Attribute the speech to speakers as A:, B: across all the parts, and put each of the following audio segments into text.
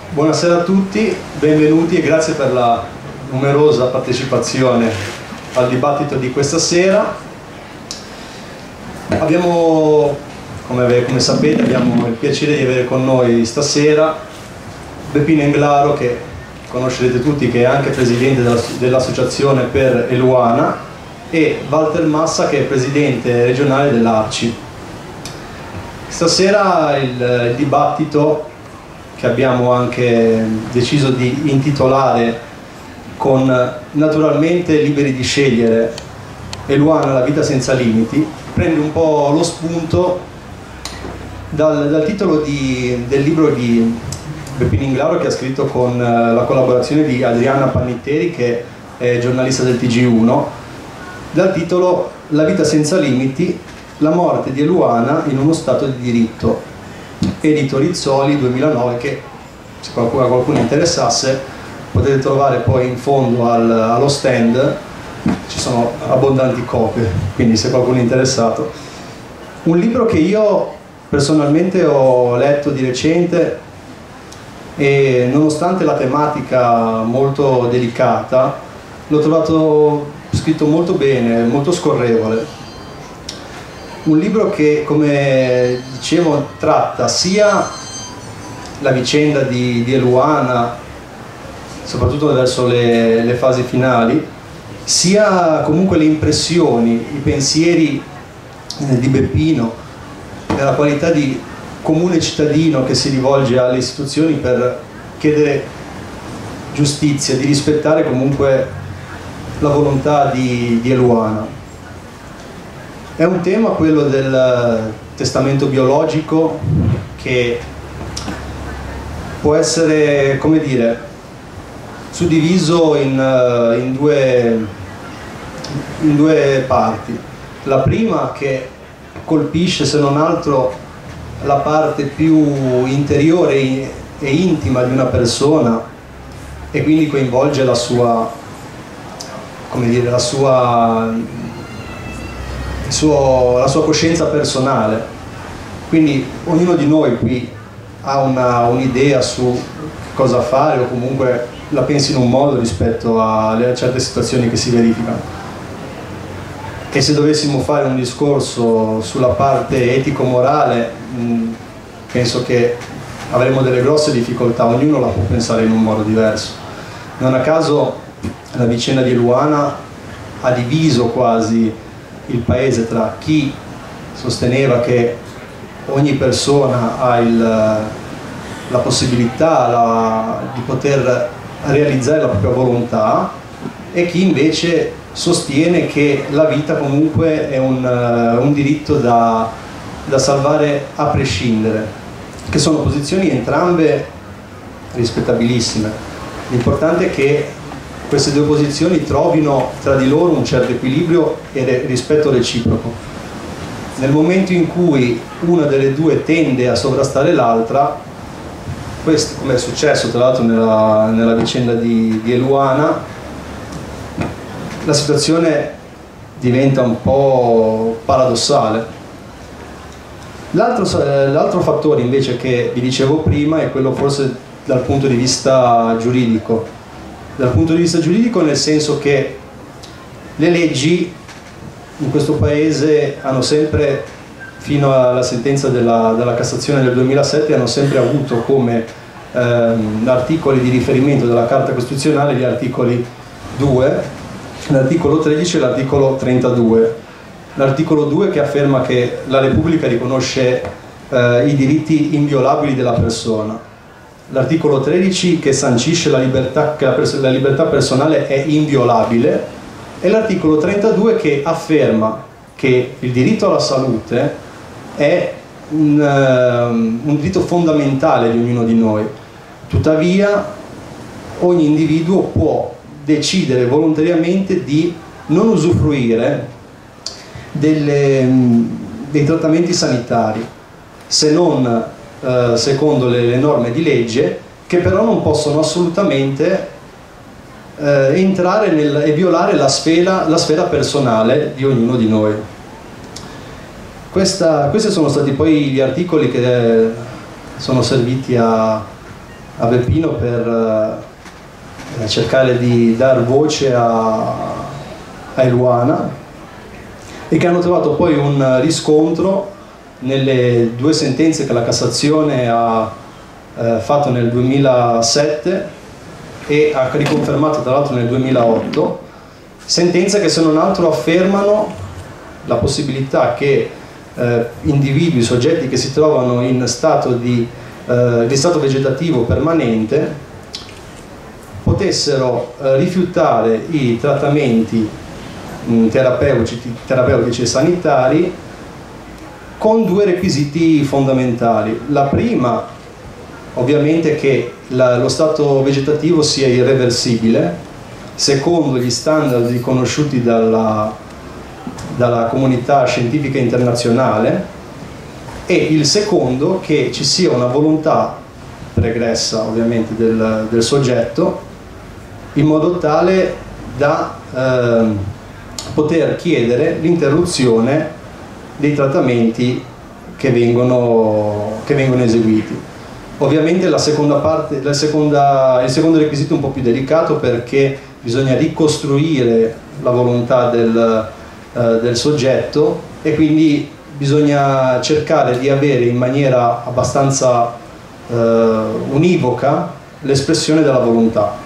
A: Buonasera a tutti, benvenuti e grazie per la numerosa partecipazione al dibattito di questa sera. Come sapete, abbiamo il piacere di avere con noi stasera Beppino Englaro, che conoscerete tutti, che è anche presidente dell'associazione per Eluana, e Walter Massa, che è presidente regionale dell'ARCI. Stasera il dibattito, che abbiamo anche deciso di intitolare con naturalmente liberi di scegliere Eluana, la vita senza limiti, prende un po' lo spunto dal titolo del libro di Beppino Englaro, che ha scritto con la collaborazione di Adriana Pannitteri, che è giornalista del TG1, dal titolo La vita senza limiti, la morte di Eluana in uno stato di diritto, edito Rizzoli 2009, che se qualcuno interessasse potete trovare poi in fondo allo stand, ci sono abbondanti copie, quindi se qualcuno è interessato. Un libro che io personalmente ho letto di recente e nonostante la tematica molto delicata l'ho trovato scritto molto bene, molto scorrevole. Un libro che, come dicevo, tratta sia la vicenda di Eluana, soprattutto verso le fasi finali, sia comunque le impressioni, i pensieri di Beppino, nella qualità di comune cittadino che si rivolge alle istituzioni per chiedere giustizia, di rispettare comunque la volontà di Eluana. È un tema, quello del testamento biologico, che può essere, come dire, suddiviso in due parti. La prima, che colpisce se non altro la parte più interiore e intima di una persona e quindi coinvolge la sua, come dire, la sua coscienza personale. Quindi ognuno di noi qui ha un'idea su cosa fare, o comunque la pensi in un modo rispetto a certe situazioni che si verificano. E se dovessimo fare un discorso sulla parte etico-morale, penso che avremo delle grosse difficoltà, ognuno la può pensare in un modo diverso. Non a caso la vicenda di Eluana ha diviso quasi il paese tra chi sosteneva che ogni persona ha la possibilità di poter realizzare la propria volontà, e chi invece sostiene che la vita comunque è un diritto da salvare a prescindere, che sono posizioni entrambe rispettabilissime. L'importante è che queste due posizioni trovino tra di loro un certo equilibrio e rispetto reciproco. Nel momento in cui una delle due tende a sovrastare l'altra, questo, come è successo tra l'altro nella vicenda di Eluana, la situazione diventa un po' paradossale. L'altro fattore invece che vi dicevo prima è quello forse dal punto di vista giuridico. Dal punto di vista giuridico, nel senso che le leggi in questo paese hanno sempre, fino alla sentenza della Cassazione del 2007, hanno sempre avuto come articoli di riferimento della Carta Costituzionale gli articoli 2, l'articolo 13 e l'articolo 32. L'articolo 2 che afferma che la Repubblica riconosce i diritti inviolabili della persona. L'articolo 13 che sancisce la libertà, che la libertà personale è inviolabile, e l'articolo 32 che afferma che il diritto alla salute è un diritto fondamentale di ognuno di noi. Tuttavia ogni individuo può decidere volontariamente di non usufruire dei trattamenti sanitari, se non secondo le norme di legge, che però non possono assolutamente entrare e violare la sfera personale di ognuno di noi. Questi sono stati poi gli articoli che sono serviti a a Beppino per cercare di dar voce a Eluana, e che hanno trovato poi un riscontro nelle due sentenze che la Cassazione ha fatto nel 2007 e ha riconfermato tra l'altro nel 2008, sentenze che se non altro affermano la possibilità che individui, soggetti che si trovano in stato di stato vegetativo permanente potessero rifiutare i trattamenti terapeutici e sanitari con due requisiti fondamentali. La prima, ovviamente, che lo stato vegetativo sia irreversibile secondo gli standard riconosciuti dalla comunità scientifica internazionale, e il secondo, che ci sia una volontà pregressa ovviamente del soggetto, in modo tale da poter chiedere l'interruzione dei trattamenti che vengono eseguiti. Ovviamente il secondo requisito è un po' più delicato, perché bisogna ricostruire la volontà del soggetto, e quindi bisogna cercare di avere in maniera abbastanza univoca l'espressione della volontà.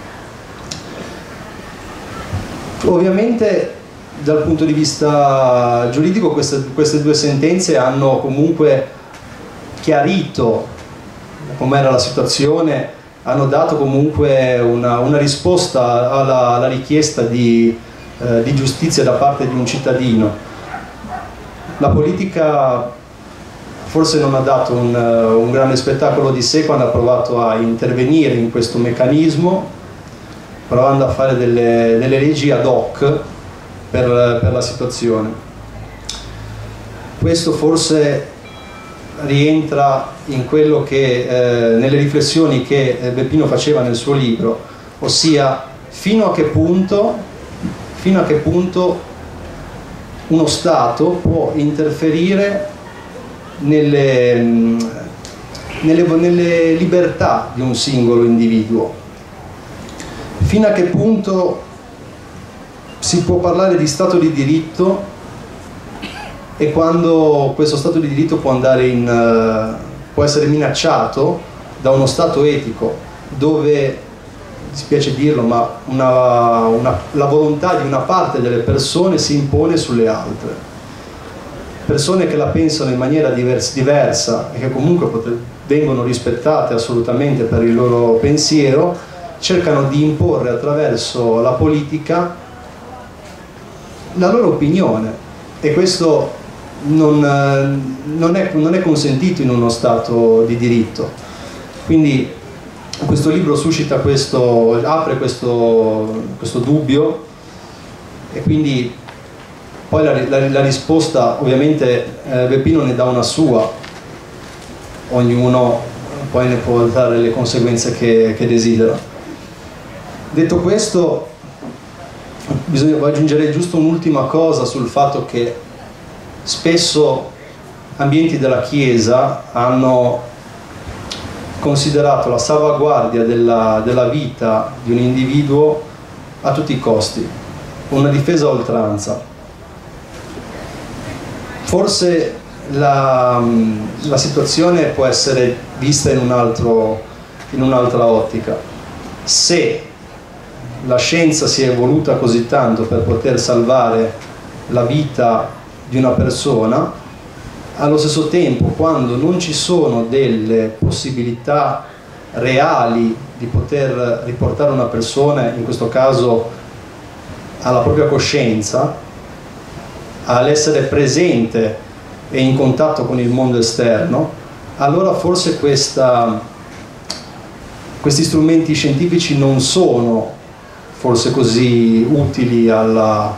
A: Ovviamente dal punto di vista giuridico queste due sentenze hanno comunque chiarito com'era la situazione, hanno dato comunque una risposta alla richiesta di giustizia da parte di un cittadino. La politica forse non ha dato un grande spettacolo di sé quando ha provato a intervenire in questo meccanismo, provando a fare delle leggi ad hoc per la situazione. Questo forse rientra in quello che nelle riflessioni che Beppino faceva nel suo libro, ossia fino a che punto uno Stato può interferire nelle libertà di un singolo individuo, fino a che punto si può parlare di Stato di diritto, e quando questo Stato di diritto può essere minacciato da uno Stato etico, dove, dispiace dirlo, ma la volontà di una parte delle persone si impone sulle altre. Persone che la pensano in maniera diversa e che comunque vengono rispettate assolutamente per il loro pensiero, cercano di imporre attraverso la politica la loro opinione, e questo non è consentito in uno Stato di diritto. Quindi questo libro suscita apre questo dubbio, e quindi poi la risposta, ovviamente Beppino ne dà una sua, ognuno poi ne può dare le conseguenze che desidera. Detto questo, voglio aggiungere giusto un'ultima cosa sul fatto che spesso ambienti della Chiesa hanno considerato la salvaguardia della vita di un individuo a tutti i costi, una difesa a oltranza. Forse la situazione può essere vista in un'altra ottica. Se la scienza si è evoluta così tanto per poter salvare la vita di una persona, allo stesso tempo, quando non ci sono delle possibilità reali di poter riportare una persona, in questo caso alla propria coscienza, all'essere presente e in contatto con il mondo esterno, allora forse questi strumenti scientifici non sono forse così utili alla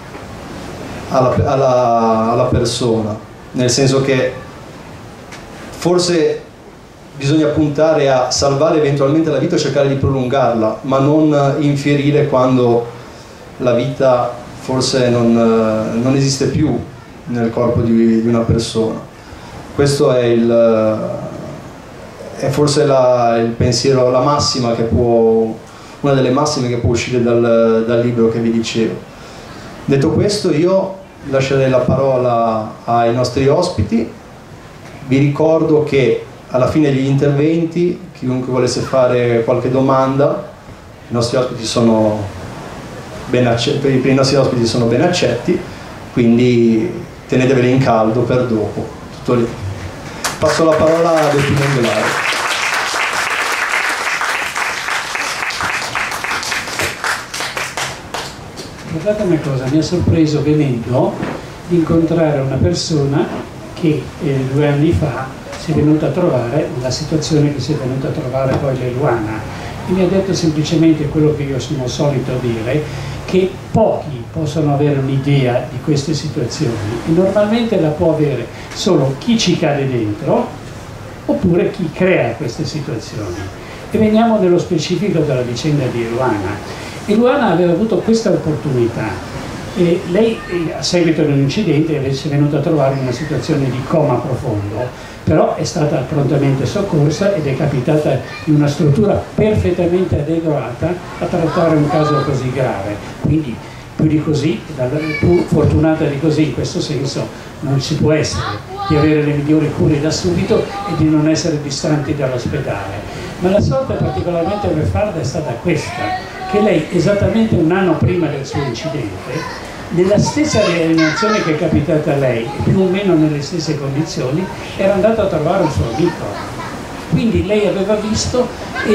A: persona, nel senso che forse bisogna puntare a salvare eventualmente la vita o cercare di prolungarla, ma non infierire quando la vita forse non esiste più nel corpo di una persona. Questo è è forse il pensiero, la massima che può, una delle massime che può uscire dal libro che vi dicevo. Detto questo, io lascerei la parola ai nostri ospiti. Vi ricordo che alla fine degli interventi, chiunque volesse fare qualche domanda, i nostri ospiti sono ben accetti, per i nostri ospiti sono ben accetti, quindi teneteveli in caldo per dopo. Tutto lì. Passo la parola a Bettino Angelari.
B: Guardate una cosa, mi ha sorpreso venendo di incontrare una persona che 2 anni fa si è venuta a trovare nella situazione che si è venuta a trovare poi l'Eluana, e mi ha detto semplicemente quello che io sono solito dire, che pochi possono avere un'idea di queste situazioni, e normalmente la può avere solo chi ci cade dentro oppure chi crea queste situazioni. E veniamo nello specifico della vicenda di Eluana. Eluana aveva avuto questa opportunità, e lei a seguito di un incidente si è venuta a trovare in una situazione di coma profondo, però è stata prontamente soccorsa ed è capitata in una struttura perfettamente adeguata a trattare un caso così grave. Quindi più di così, più fortunata di così in questo senso non si può essere, di avere le migliori cure da subito e di non essere distanti dall'ospedale. Ma la sorte particolarmente beffarda è stata questa, che lei esattamente 1 anno prima del suo incidente, nella stessa rianimazione che è capitata a lei, più o meno nelle stesse condizioni, era andata a trovare un suo amico. Quindi lei aveva visto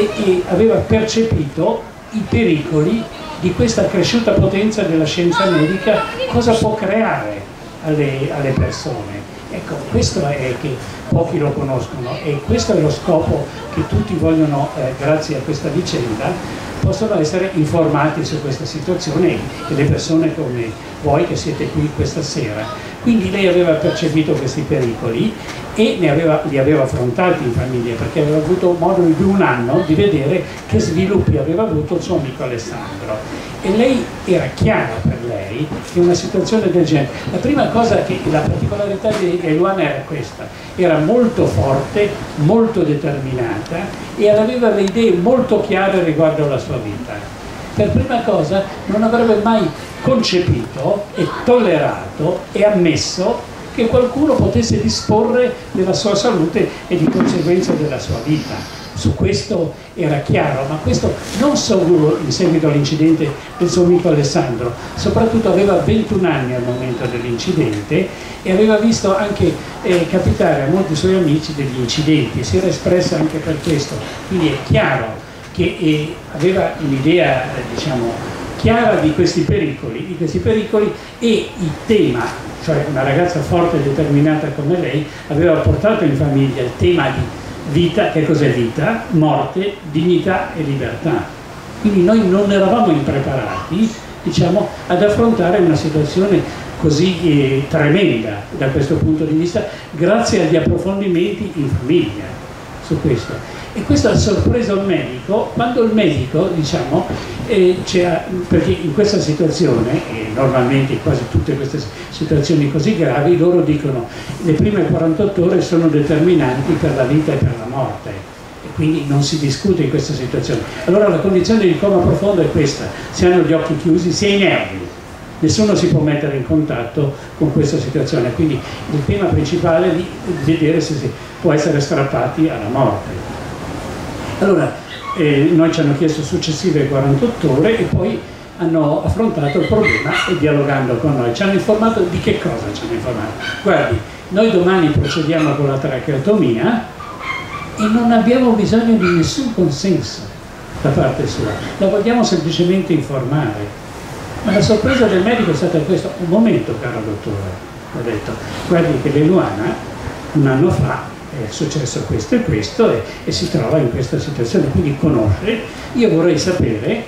B: e aveva percepito i pericoli di questa cresciuta potenza della scienza medica, cosa può creare alle persone. Ecco, questo è che pochi lo conoscono, e questo è lo scopo che tutti vogliono, grazie a questa vicenda, possono essere informati su questa situazione, e le persone come voi che siete qui questa sera. Quindi lei aveva percepito questi pericoli e li aveva affrontati in famiglia, perché aveva avuto modo in 1 anno di vedere che sviluppi aveva avuto il suo amico Alessandro. E lei era chiaro per lei che una situazione del genere, la prima cosa, che la particolarità di Eluana era questa: era molto forte, molto determinata e aveva le idee molto chiare riguardo alla sua vita. Per prima cosa non avrebbe mai concepito e tollerato e ammesso che qualcuno potesse disporre della sua salute e di conseguenza della sua vita. Su questo era chiaro, ma questo non solo in seguito all'incidente del suo amico Alessandro, soprattutto aveva 21 anni al momento dell'incidente e aveva visto anche capitare a molti suoi amici degli incidenti, si era espressa anche per questo. Quindi è chiaro che aveva un'idea, diciamo, chiara di questi pericoli, e il tema, cioè una ragazza forte e determinata come lei, aveva portato in famiglia il tema di vita, che cos'è vita, morte, dignità e libertà. Quindi noi non eravamo impreparati, diciamo, ad affrontare una situazione così tremenda da questo punto di vista, grazie agli approfondimenti in famiglia su questo. E questo ha sorpreso il medico, quando il medico, diciamo, perché in questa situazione, e normalmente in quasi tutte queste situazioni così gravi, loro dicono le prime 48 ore sono determinanti per la vita e per la morte, e quindi non si discute in questa situazione. Allora la condizione di coma profondo è questa: si hanno gli occhi chiusi, si è inermi, nessuno si può mettere in contatto con questa situazione, quindi il tema principale è di vedere se si può essere strappati alla morte. Allora, noi ci hanno chiesto successive 48 ore e poi hanno affrontato il problema e dialogando con noi ci hanno informato di che cosa ci hanno informato. Guardi, noi domani procediamo con la tracheotomia e non abbiamo bisogno di nessun consenso da parte sua, la vogliamo semplicemente informare. Ma la sorpresa del medico è stata questa: un momento, caro dottore, ho detto, guardi che l'Eluana 1 anno fa è successo questo e questo e si trova in questa situazione, quindi conosce. Io vorrei sapere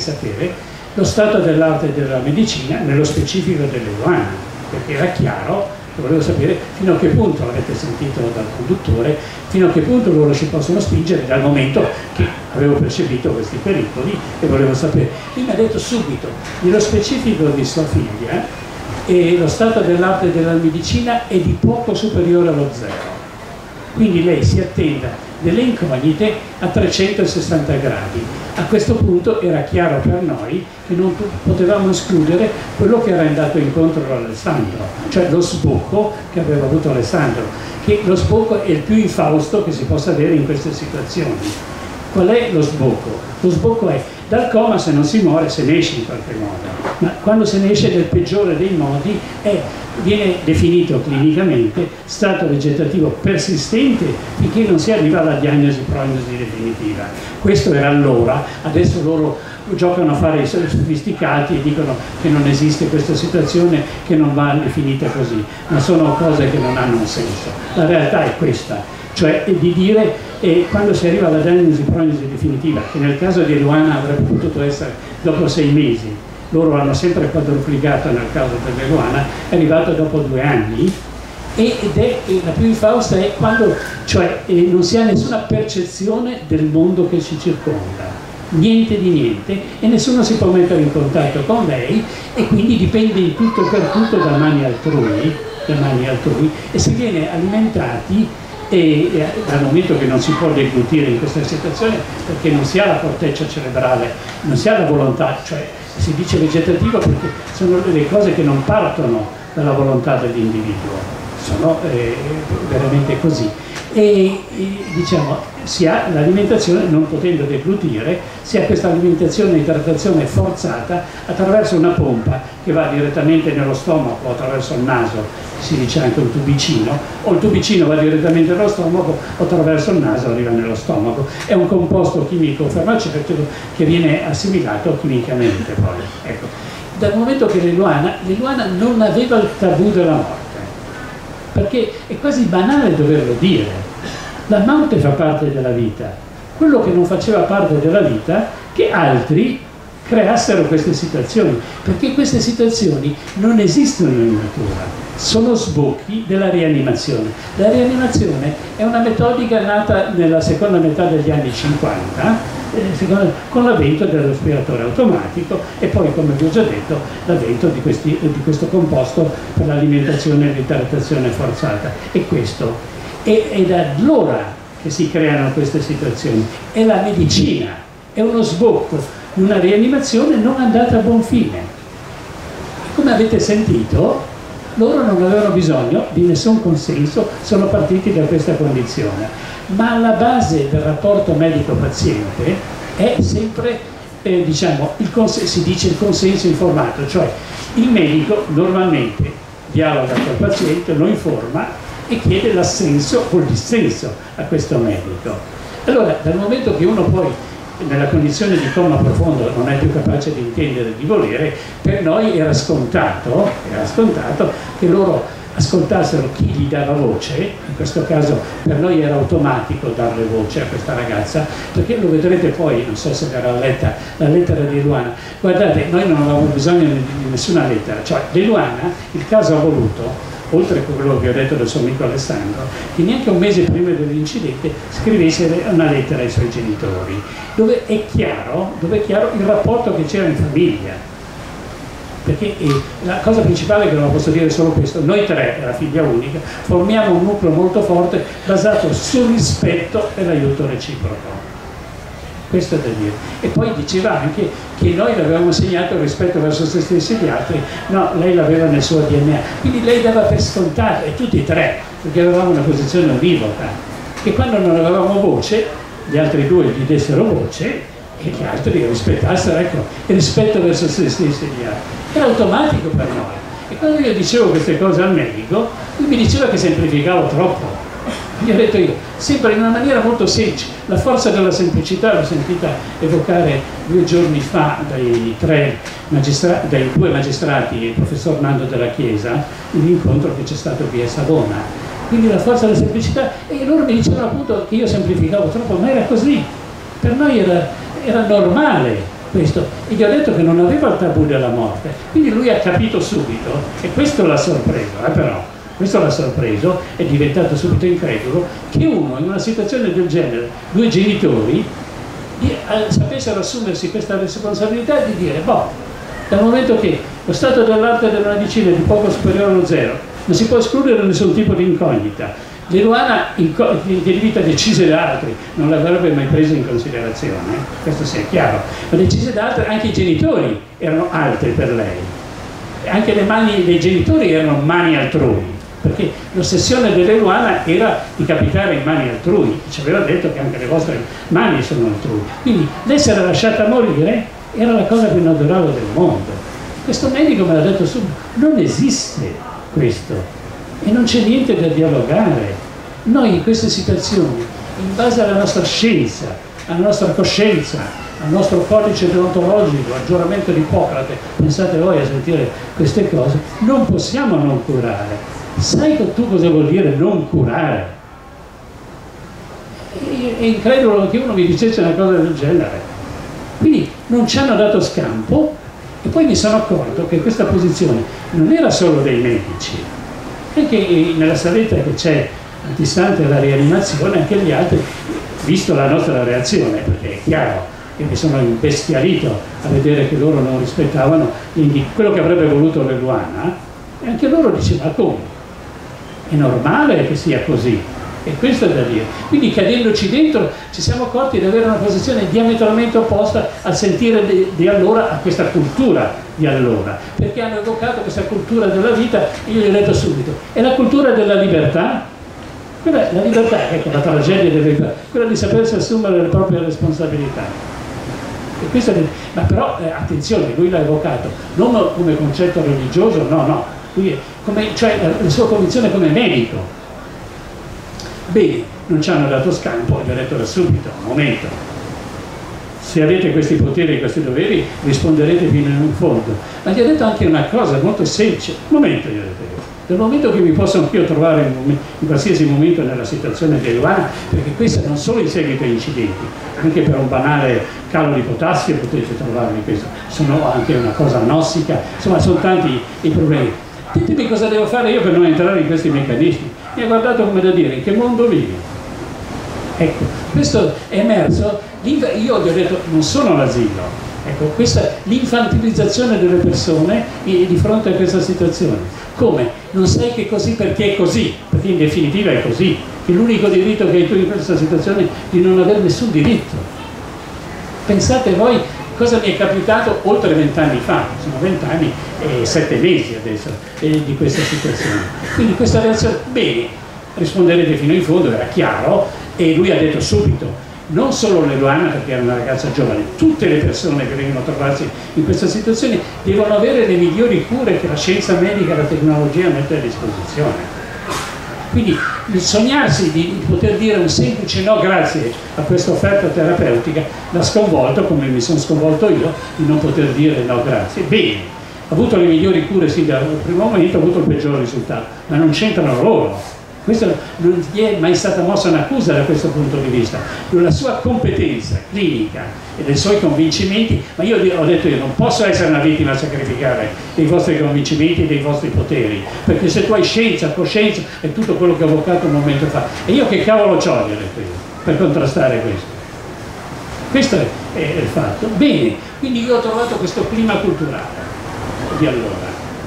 B: lo stato dell'arte della medicina, nello specifico dell'Eluana, perché era chiaro, volevo sapere fino a che punto, avete sentito dal conduttore, fino a che punto loro si possono spingere, dal momento che avevo percepito questi pericoli e volevo sapere. Lui mi ha detto subito, nello specifico di sua figlia, lo stato dell'arte della medicina è di poco superiore allo 0. Quindi lei si attenda delle incognite a 360 gradi. A questo punto era chiaro per noi che non potevamo escludere quello che era andato incontro a Alessandro, cioè lo sbocco che aveva avuto Alessandro, che lo sbocco è il più infausto che si possa avere in queste situazioni. Qual è lo sbocco? Lo sbocco è dal coma, se non si muore, se ne esce in qualche modo, ma quando se ne esce nel peggiore dei modi viene definito clinicamente stato vegetativo persistente finché non si arriva alla prognosi definitiva. Questo era allora, adesso loro giocano a fare i sofisticati e dicono che non esiste questa situazione, che non va definita così, ma sono cose che non hanno un senso. La realtà è questa, cioè di dire quando si arriva alla prognosi definitiva, che nel caso di Luana avrebbe potuto essere dopo 6 mesi, loro hanno sempre quadruplicato nel caso della Luana, è arrivato dopo 2 anni, ed è la più infausta è quando non si ha nessuna percezione del mondo che ci circonda, niente di niente, e nessuno si può mettere in contatto con lei, e quindi dipende in tutto per tutto da mani altrui, e si viene alimentati dal momento che non si può deglutire in questa situazione, perché non si ha la corteccia cerebrale, non si ha la volontà, cioè si dice vegetativo perché sono delle cose che non partono dalla volontà dell'individuo, sono veramente così. Diciamo, si ha l'alimentazione, non potendo deglutire, si ha questa alimentazione e idratazione forzata attraverso una pompa che va direttamente nello stomaco o attraverso il naso, si dice anche un tubicino, o il tubicino va direttamente nello stomaco o attraverso il naso arriva nello stomaco. È un composto chimico farmaceutico che viene assimilato chimicamente poi. Ecco. Dal momento che Leluana non aveva il tabù della morte, perché è quasi banale doverlo dire. La morte fa parte della vita. Quello che non faceva parte della vita, che altri creassero queste situazioni, perché queste situazioni non esistono in natura, sono sbocchi della rianimazione. La rianimazione è una metodica nata nella seconda metà degli anni 50, con l'avvento del respiratore automatico e poi, come vi ho già detto, l'avvento di questo composto per l'alimentazione e l'idratazione forzata. E questo è da allora che si creano queste situazioni. È la medicina, è uno sbocco di una rianimazione non andata a buon fine. Come avete sentito, loro non avevano bisogno di nessun consenso, sono partiti da questa condizione. Ma alla base del rapporto medico-paziente è sempre, diciamo, si dice il consenso informato, cioè il medico normalmente dialoga col paziente, lo informa e chiede l'assenso o il dissenso a questo medico. Allora, dal momento che uno poi nella condizione di coma profondo non è più capace di intendere, di volere, per noi era scontato che loro ascoltassero chi gli dava voce. In questo caso per noi era automatico darle voce a questa ragazza, perché lo vedrete poi, non so se verrà letta la lettera di Luana. Guardate, noi non avevamo bisogno di nessuna lettera, cioè di Luana il caso ha voluto, oltre a quello che ho detto del suo amico Alessandro, che neanche un mese prima dell'incidente scrivesse una lettera ai suoi genitori, dove è chiaro il rapporto che c'era in famiglia. Perché la cosa principale, che non posso dire solo questo, noi tre, la figlia unica, formiamo un nucleo molto forte basato sul rispetto e l'aiuto reciproco. Questo è da dire. E poi diceva anche che noi le avevamo insegnato il rispetto verso se stessi e gli altri, no, lei l'aveva nel suo DNA, quindi lei dava per scontato, e tutti e tre, perché avevamo una posizione univoca, che quando non avevamo voce, gli altri due gli dessero voce e gli altri rispettassero, ecco, il rispetto verso se stessi e gli altri. Era automatico per noi. E quando io dicevo queste cose al medico, lui mi diceva che semplificavo troppo. Gli ho detto io, sempre in una maniera molto semplice, la forza della semplicità l'ho sentita evocare 2 giorni fa dai 2 magistrati, il professor Nando della Chiesa, in un incontro che c'è stato qui a Savona. Quindi la forza della semplicità, e loro mi dicevano appunto che io semplificavo troppo, ma era così, per noi era normale questo, e gli ho detto che non aveva il tabù della morte, quindi lui ha capito subito, e questo l'ha sorpreso, però. Questo l'ha sorpreso, è diventato subito incredulo, che uno in una situazione del genere, 2 genitori, sapessero assumersi questa responsabilità di dire, boh, dal momento che lo stato dell'arte della medicina è di poco superiore allo 0, non si può escludere nessun tipo di incognita, l'Eluana di vita decise da altri, non l'avrebbe mai preso in considerazione, questo sia chiaro, ma decise da altri, anche i genitori erano altri per lei, anche le mani dei genitori erano mani altrui, perché l'ossessione dell'Eluana era di capitare in mani altrui, ci aveva detto che anche le vostre mani sono altrui, quindi l'essere lasciata morire era la cosa più naturale del mondo. Questo medico me l'ha detto subito, non esiste questo e non c'è niente da dialogare. Noi in queste situazioni, in base alla nostra scienza, alla nostra coscienza, al nostro codice deontologico, al giuramento di Ippocrate, pensate voi a sentire queste cose, non possiamo non curare. Sai tu cosa vuol dire non curare? È incredibile che uno mi dicesse una cosa del genere. Quindi non ci hanno dato scampo e poi mi sono accorto che questa posizione non era solo dei medici, anche nella saletta che c'è antistante alla rianimazione, anche gli altri, visto la nostra reazione, perché è chiaro che mi sono imbestialito a vedere che loro non rispettavano quello che avrebbe voluto l'Eluana, e anche loro dicevano come? È normale che sia così, e questo è da dire. Quindi cadendoci dentro ci siamo accorti di avere una posizione diametralmente opposta al sentire di allora, a questa cultura di allora, perché hanno evocato questa cultura della vita, e io gli ho detto subito, è la cultura della libertà. Quella, la libertà, ecco la tragedia della libertà, quella di sapersi assumere le proprie responsabilità. E questo ma però attenzione, lui l'ha evocato non come concetto religioso, no, lui cioè la sua condizione come medico. Bene, non ci hanno dato scampo, gli ho detto da subito, un momento, se avete questi poteri e questi doveri risponderete fino in fondo. Ma gli ho detto anche una cosa molto semplice, un momento, gli ho detto io. Dal momento che mi posso anch'io trovare in qualsiasi momento nella situazione di Eluana, perché questo non solo in seguito a incidenti, anche per un banale calo di potassio potete trovarmi questo, sono anche una cosa nossica, insomma sono tanti i problemi. Ditemi cosa devo fare io per non entrare in questi meccanismi. Mi ha guardato come da dire, in che mondo vivi? Ecco, questo è emerso, io gli ho detto non sono l'asilo. Ecco, questa l'infantilizzazione delle persone di fronte a questa situazione. Come? Non sai che è così perché è così, perché in definitiva è così, che l'unico diritto che hai tu in questa situazione è di non avere nessun diritto. Pensate voi cosa mi è capitato oltre 20 anni fa, sono 20 anni e 7 mesi adesso di questa situazione. Quindi questa reazione, bene, risponderete fino in fondo, era chiaro, e lui ha detto subito, non solo l'Eluana perché era una ragazza giovane, tutte le persone che vengono a trovarsi in questa situazione devono avere le migliori cure che la scienza medica e la tecnologia mette a disposizione. Quindi il sognarsi di poter dire un semplice no grazie a questa offerta terapeutica l'ha sconvolto, come mi sono sconvolto io, di non poter dire no grazie. Bene, ha avuto le migliori cure sin dal primo momento, ha avuto il peggior risultato, ma non c'entrano loro. Questo non gli è mai stata mossa un'accusa da questo punto di vista. La sua competenza clinica e dei suoi convincimenti, ma io ho detto io non posso essere una vittima a sacrificare dei vostri convincimenti e dei vostri poteri, perché se tu hai scienza, coscienza è tutto quello che ho evocato un momento fa, e io che cavolo c'ho, gli ho detto io, per contrastare questo. Questo è il fatto. Bene, quindi io ho trovato questo clima culturale di allora,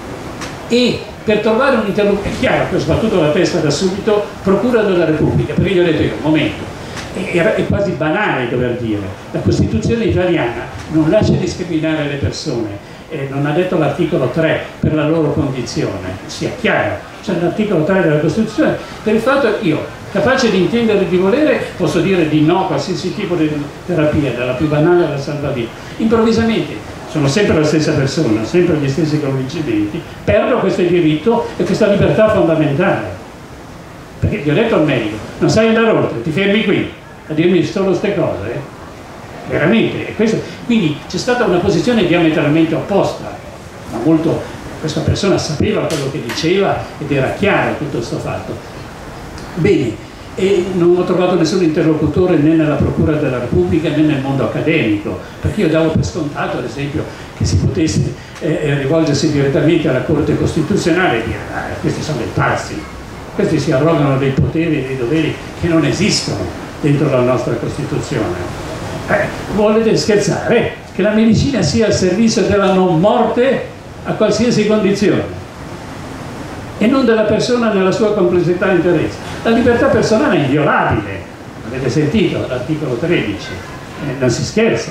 B: e per trovare un interlocutore, è chiaro che ho sbattuto la testa da subito, Procura della Repubblica, perché gli ho detto io, un momento, è quasi banale dover dire, la Costituzione italiana non lascia discriminare le persone, non ha detto l'articolo 3 per la loro condizione, sia chiaro, c'è l'articolo 3 della Costituzione, per il fatto che io, capace di intendere e di volere, posso dire di no a qualsiasi tipo di terapia, dalla più banale alla salvavita, improvvisamente, sono sempre la stessa persona, sempre gli stessi convincimenti, perdo questo diritto e questa libertà fondamentale. Perché gli ho detto al medico, non sai andare oltre, ti fermi qui a dirmi solo queste cose, veramente. Quindi c'è stata una posizione diametralmente opposta, ma molto, questa persona sapeva quello che diceva ed era chiaro tutto questo fatto. Bene. E non ho trovato nessun interlocutore né nella Procura della Repubblica né nel mondo accademico, perché io davo per scontato, ad esempio, che si potesse rivolgersi direttamente alla Corte Costituzionale e dire questi sono dei pazzi, questi si arrogano dei poteri e dei doveri che non esistono dentro la nostra Costituzione. Volete scherzare? Che la medicina sia al servizio della non morte a qualsiasi condizione e non della persona nella sua complessità e interezza. La libertà personale è inviolabile, avete sentito l'articolo 13, non si scherza.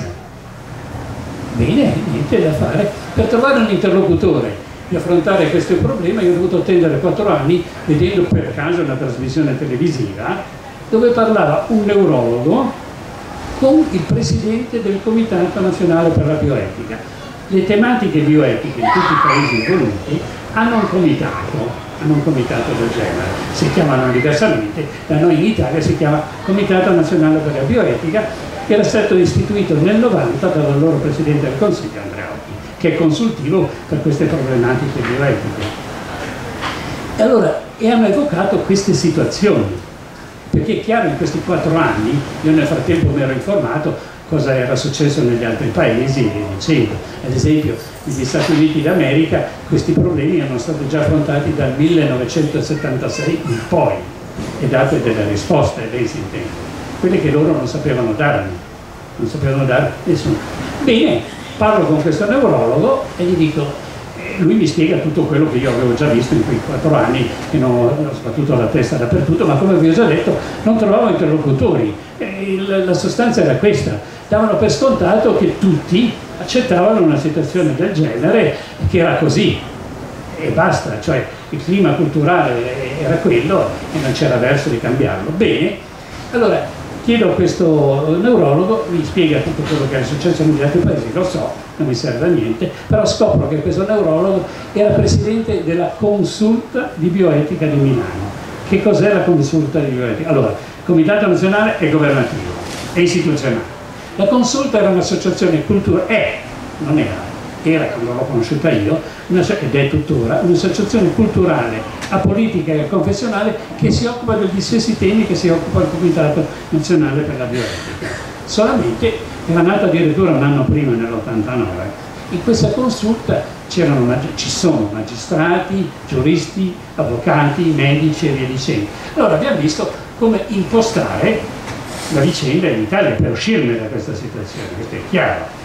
B: Bene, niente da fare. Per trovare un interlocutore di affrontare questo problema io ho dovuto attendere 4 anni, vedendo per caso una trasmissione televisiva dove parlava un neurologo con il presidente del Comitato Nazionale per la Bioetica. Le tematiche bioetiche in tutti i paesi evoluti hanno un comitato del genere, si chiamano diversamente, da noi in Italia si chiama Comitato Nazionale per la Bioetica, che era stato istituito nel 90 dall'allora Presidente del Consiglio Andreotti, che è consultivo per queste problematiche bioetiche. E allora, hanno evocato queste situazioni, perché è chiaro in questi 4 anni, io nel frattempo mi ero informato cosa era successo negli altri paesi e via dicendo. Ad esempio, negli Stati Uniti d'America questi problemi erano stati già affrontati dal 1976 in poi e date delle risposte, lei si intende, quelle che loro non sapevano dare nessuno. Bene, parlo con questo neurologo e gli dico, lui mi spiega tutto quello che io avevo già visto in quei 4 anni, che non ho sbattuto la testa dappertutto, ma come vi ho già detto non trovavo interlocutori. La sostanza era questa: davano per scontato che tutti accettavano una situazione del genere, che era così e basta, cioè il clima culturale era quello e non c'era verso di cambiarlo. Bene, allora chiedo a questo neurologo, mi spiega tutto quello che era successo negli altri paesi, lo so, non mi serve a niente, però scopro che questo neurologo era presidente della Consulta di Bioetica di Milano. Che cos'è la Consulta di Bioetica? Allora, Comitato Nazionale è governativo, è istituzionale. La Consulta era un'associazione culturale, era quando l'ho conosciuta io, ed è tuttora, un'associazione culturale, apolitica e confessionale che si occupa degli stessi temi che si occupa il Comitato Nazionale per la Bioetica. Solamente era nata addirittura un anno prima, nell'89. In questa consulta ci sono magistrati, giuristi, avvocati, medici e via dicendo. Allora abbiamo visto come impostare la vicenda in Italia per uscirne da questa situazione, questo è chiaro.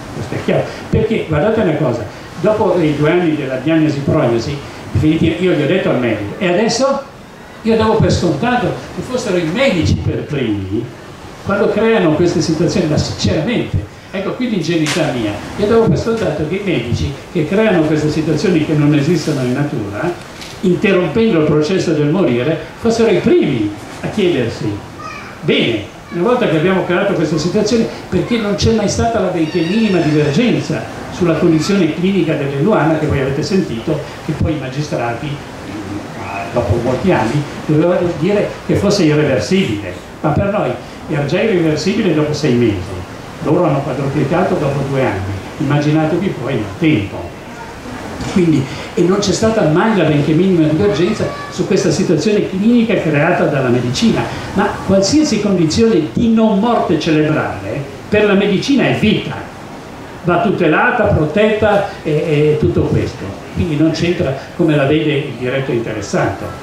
B: Perché guardate una cosa, dopo i 2 anni della diagnosi-prognosi definitiva, io gli ho detto al medico, e adesso io davo per scontato che fossero i medici per primi quando creano queste situazioni, ma sinceramente, ecco qui l'ingenuità mia, io davo per scontato che i medici che creano queste situazioni che non esistono in natura, interrompendo il processo del morire, fossero i primi a chiedersi, bene, una volta che abbiamo creato questa situazione, perché non c'è mai stata la benché minima divergenza sulla condizione clinica dell'Eluana, che voi avete sentito, che poi i magistrati, dopo molti anni, dovevano dire che fosse irreversibile, ma per noi era già irreversibile dopo 6 mesi, loro hanno quadruplicato dopo 2 anni, immaginatevi poi nel tempo. Quindi, e non c'è stata mai la benché minima divergenza su questa situazione clinica creata dalla medicina, ma qualsiasi condizione di non morte cerebrale per la medicina è vita, va tutelata, protetta e tutto questo, quindi non c'entra come la vede il diretto interessato.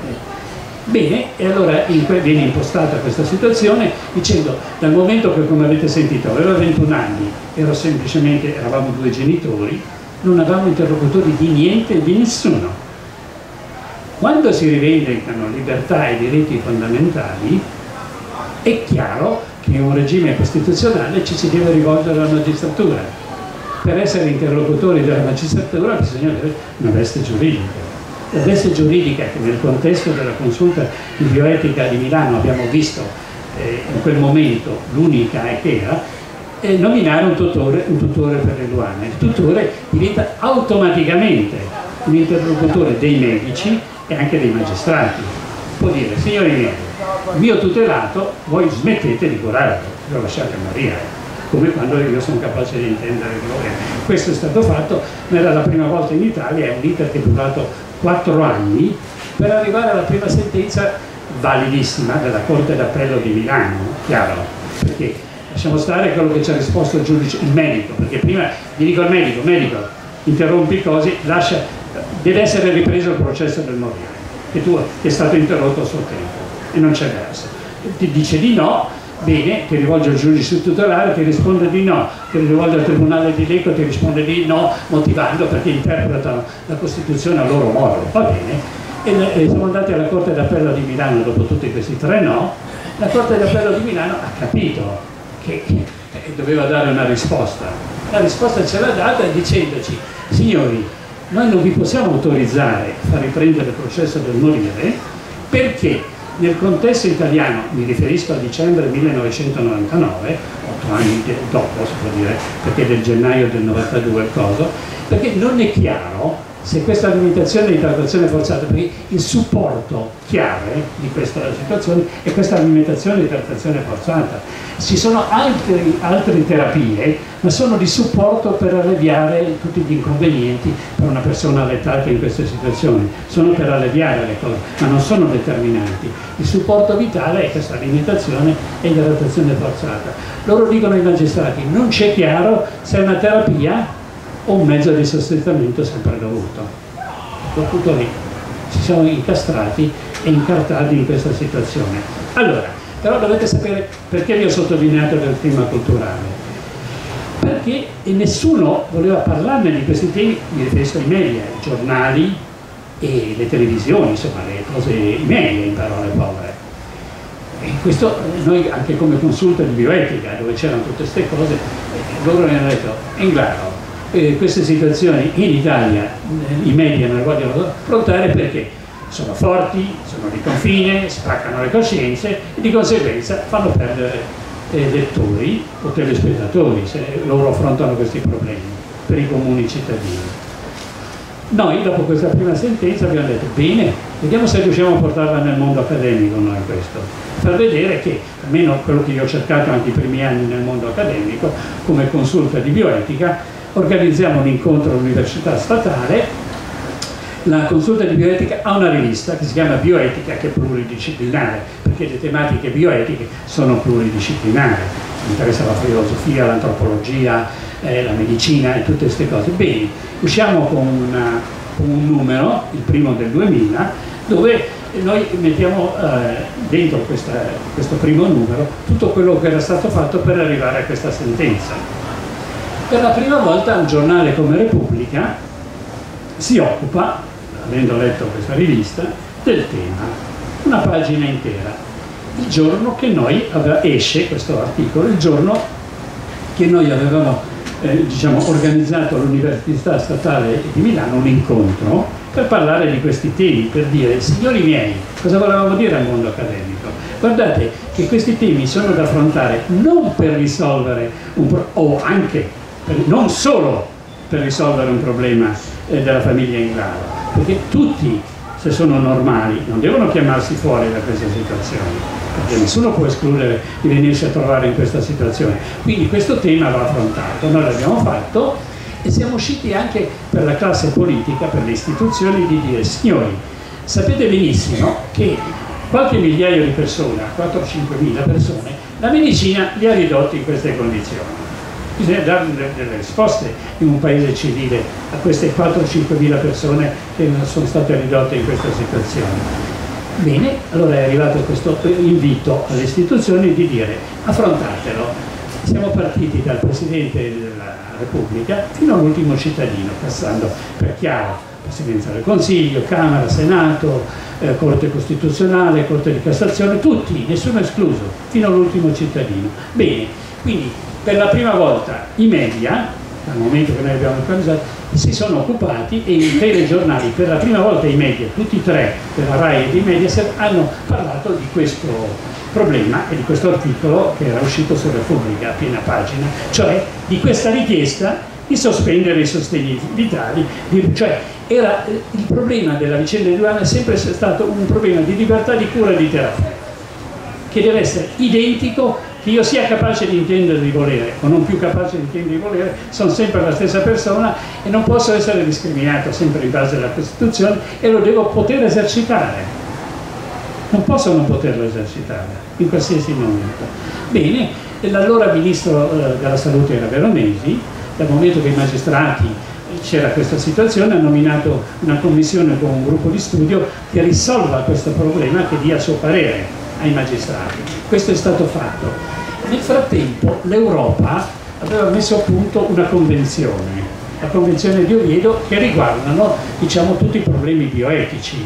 B: Bene, e allora viene impostata questa situazione dicendo, dal momento che, come avete sentito, aveva 21 anni, eravamo 2 genitori, non avevamo interlocutori di niente e di nessuno. Quando si rivendicano libertà e diritti fondamentali, è chiaro che in un regime costituzionale ci si deve rivolgere alla magistratura. Per essere interlocutori della magistratura bisogna avere una veste giuridica. La veste giuridica che nel contesto della consulta di bioetica di Milano abbiamo visto in quel momento l'unica che era nominare un tutore per l'Eluana. Il tutore diventa automaticamente un interlocutore dei medici e anche dei magistrati. Può dire, signori miei, il mio tutelato, voi smettete di curarlo, lo lasciate morire, come quando io sono capace di intendere il problema. Questo è stato fatto, ma era la prima volta in Italia, è un iter che è durato 4 anni per arrivare alla prima sentenza validissima della Corte d'Appello di Milano, chiaro, perché lasciamo stare quello che ci ha risposto il giudice, il medico, perché prima gli dico al medico, interrompi così, deve essere ripreso il processo del morire, che tu è stato interrotto a suo tempo e non c'è verso. Ti dice di no, bene, ti rivolge al giudice tutelare, ti risponde di no, ti rivolge al tribunale di Lecco, ti risponde di no, motivando perché interpretano la Costituzione a loro modo, va bene. e siamo andati alla Corte d'Appello di Milano dopo tutti questi 3 no. La Corte d'Appello di Milano ha capito che doveva dare una risposta. La risposta ce l'ha data dicendoci: signori, noi non vi possiamo autorizzare a far riprendere il processo del morire perché nel contesto italiano, mi riferisco a dicembre 1999, 8 anni dopo si può dire, perché del gennaio del 92 il coso, perché non è chiaro se questa limitazione di trattazione forzata, perché il supporto chiave di questa situazione è questa limitazione di trattazione forzata. Ci sono altre terapie, ma sono di supporto per alleviare tutti gli inconvenienti per una persona allettata in queste situazioni, sono per alleviare le cose, ma non sono determinanti. Il supporto vitale è questa limitazione e la trattazione forzata. Loro dicono ai magistrati: non c'è chiaro se è una terapia o un mezzo di sostentamento sempre dovuto. Dopo lì ci siamo incastrati e incartati in questa situazione. Allora, però dovete sapere perché vi ho sottolineato del clima culturale. Perché nessuno voleva parlarne di questi temi, mi riferisco ai media, ai giornali e le televisioni, insomma, le cose, i media in parole povere. E questo noi anche come consulta di bioetica, dove c'erano tutte queste cose, loro mi hanno detto: Englaro, queste situazioni in Italia i media non le vogliono affrontare perché sono forti, sono di confine, spaccano le coscienze e di conseguenza fanno perdere lettori o telespettatori se loro affrontano questi problemi per i comuni cittadini. Noi dopo questa prima sentenza abbiamo detto: bene, vediamo se riusciamo a portarla nel mondo accademico noi questo, per vedere che, almeno quello che io ho cercato anche i primi anni nel mondo accademico come consulta di bioetica, organizziamo un incontro all'Università Statale. La consulta di bioetica ha una rivista che si chiama Bioetica, che è pluridisciplinare, perché le tematiche bioetiche sono pluridisciplinari. Mi interessa la filosofia, l'antropologia, la medicina e tutte queste cose. Bene, usciamo con un numero, il primo del 2000, dove noi mettiamo dentro questo primo numero tutto quello che era stato fatto per arrivare a questa sentenza. Per la prima volta un giornale come Repubblica si occupa, avendo letto questa rivista, del tema, una pagina intera. Il giorno che noi esce questo articolo, il giorno che noi avevamo diciamo, organizzato all'Università Statale di Milano un incontro per parlare di questi temi, per dire: signori miei, cosa volevamo dire al mondo accademico? Guardate che questi temi sono da affrontare non per risolvere o anche non solo per risolvere un problema della famiglia Englaro, perché tutti, se sono normali, non devono chiamarsi fuori da questa situazione, perché nessuno può escludere di venirsi a trovare in questa situazione. Quindi questo tema va affrontato, noi l'abbiamo fatto e siamo usciti anche per la classe politica, per le istituzioni, di dire: signori, sapete benissimo che qualche migliaio di persone, 4-5 mila persone, la medicina li ha ridotti in queste condizioni. Bisogna dare delle risposte in un paese civile a queste 4-5 mila persone che sono state ridotte in questa situazione. Bene, allora è arrivato questo invito alle istituzioni di dire: affrontatelo. Siamo partiti dal Presidente della Repubblica fino all'ultimo cittadino, passando per chiaro Presidenza del Consiglio, Camera, Senato, Corte Costituzionale, Corte di Cassazione, tutti, nessuno escluso, fino all'ultimo cittadino. Bene, quindi per la prima volta i media, dal momento che noi abbiamo organizzato, si sono occupati e i telegiornali, per la prima volta i media, tutti e tre, della RAI e di Mediaset, hanno parlato di questo problema e di questo articolo che era uscito su Repubblica a piena pagina, cioè di questa richiesta di sospendere i sostegni vitali, cioè era il problema della vicenda di Luana è sempre stato un problema di libertà di cura e di terapia, che deve essere identico, che io sia capace di intendere di volere o non più capace di intendere di volere, sono sempre la stessa persona e non posso essere discriminato sempre in base alla Costituzione e lo devo poter esercitare. Non posso non poterlo esercitare in qualsiasi momento. Bene, l'allora Ministro della Salute era Veronesi, dal momento che i magistrati c'era questa situazione, ha nominato una commissione con un gruppo di studio che risolva questo problema, che dia il suo parere ai magistrati. Questo è stato fatto. Nel frattempo l'Europa aveva messo a punto una convenzione, la Convenzione di Oviedo, che riguardano, diciamo, tutti i problemi bioetici.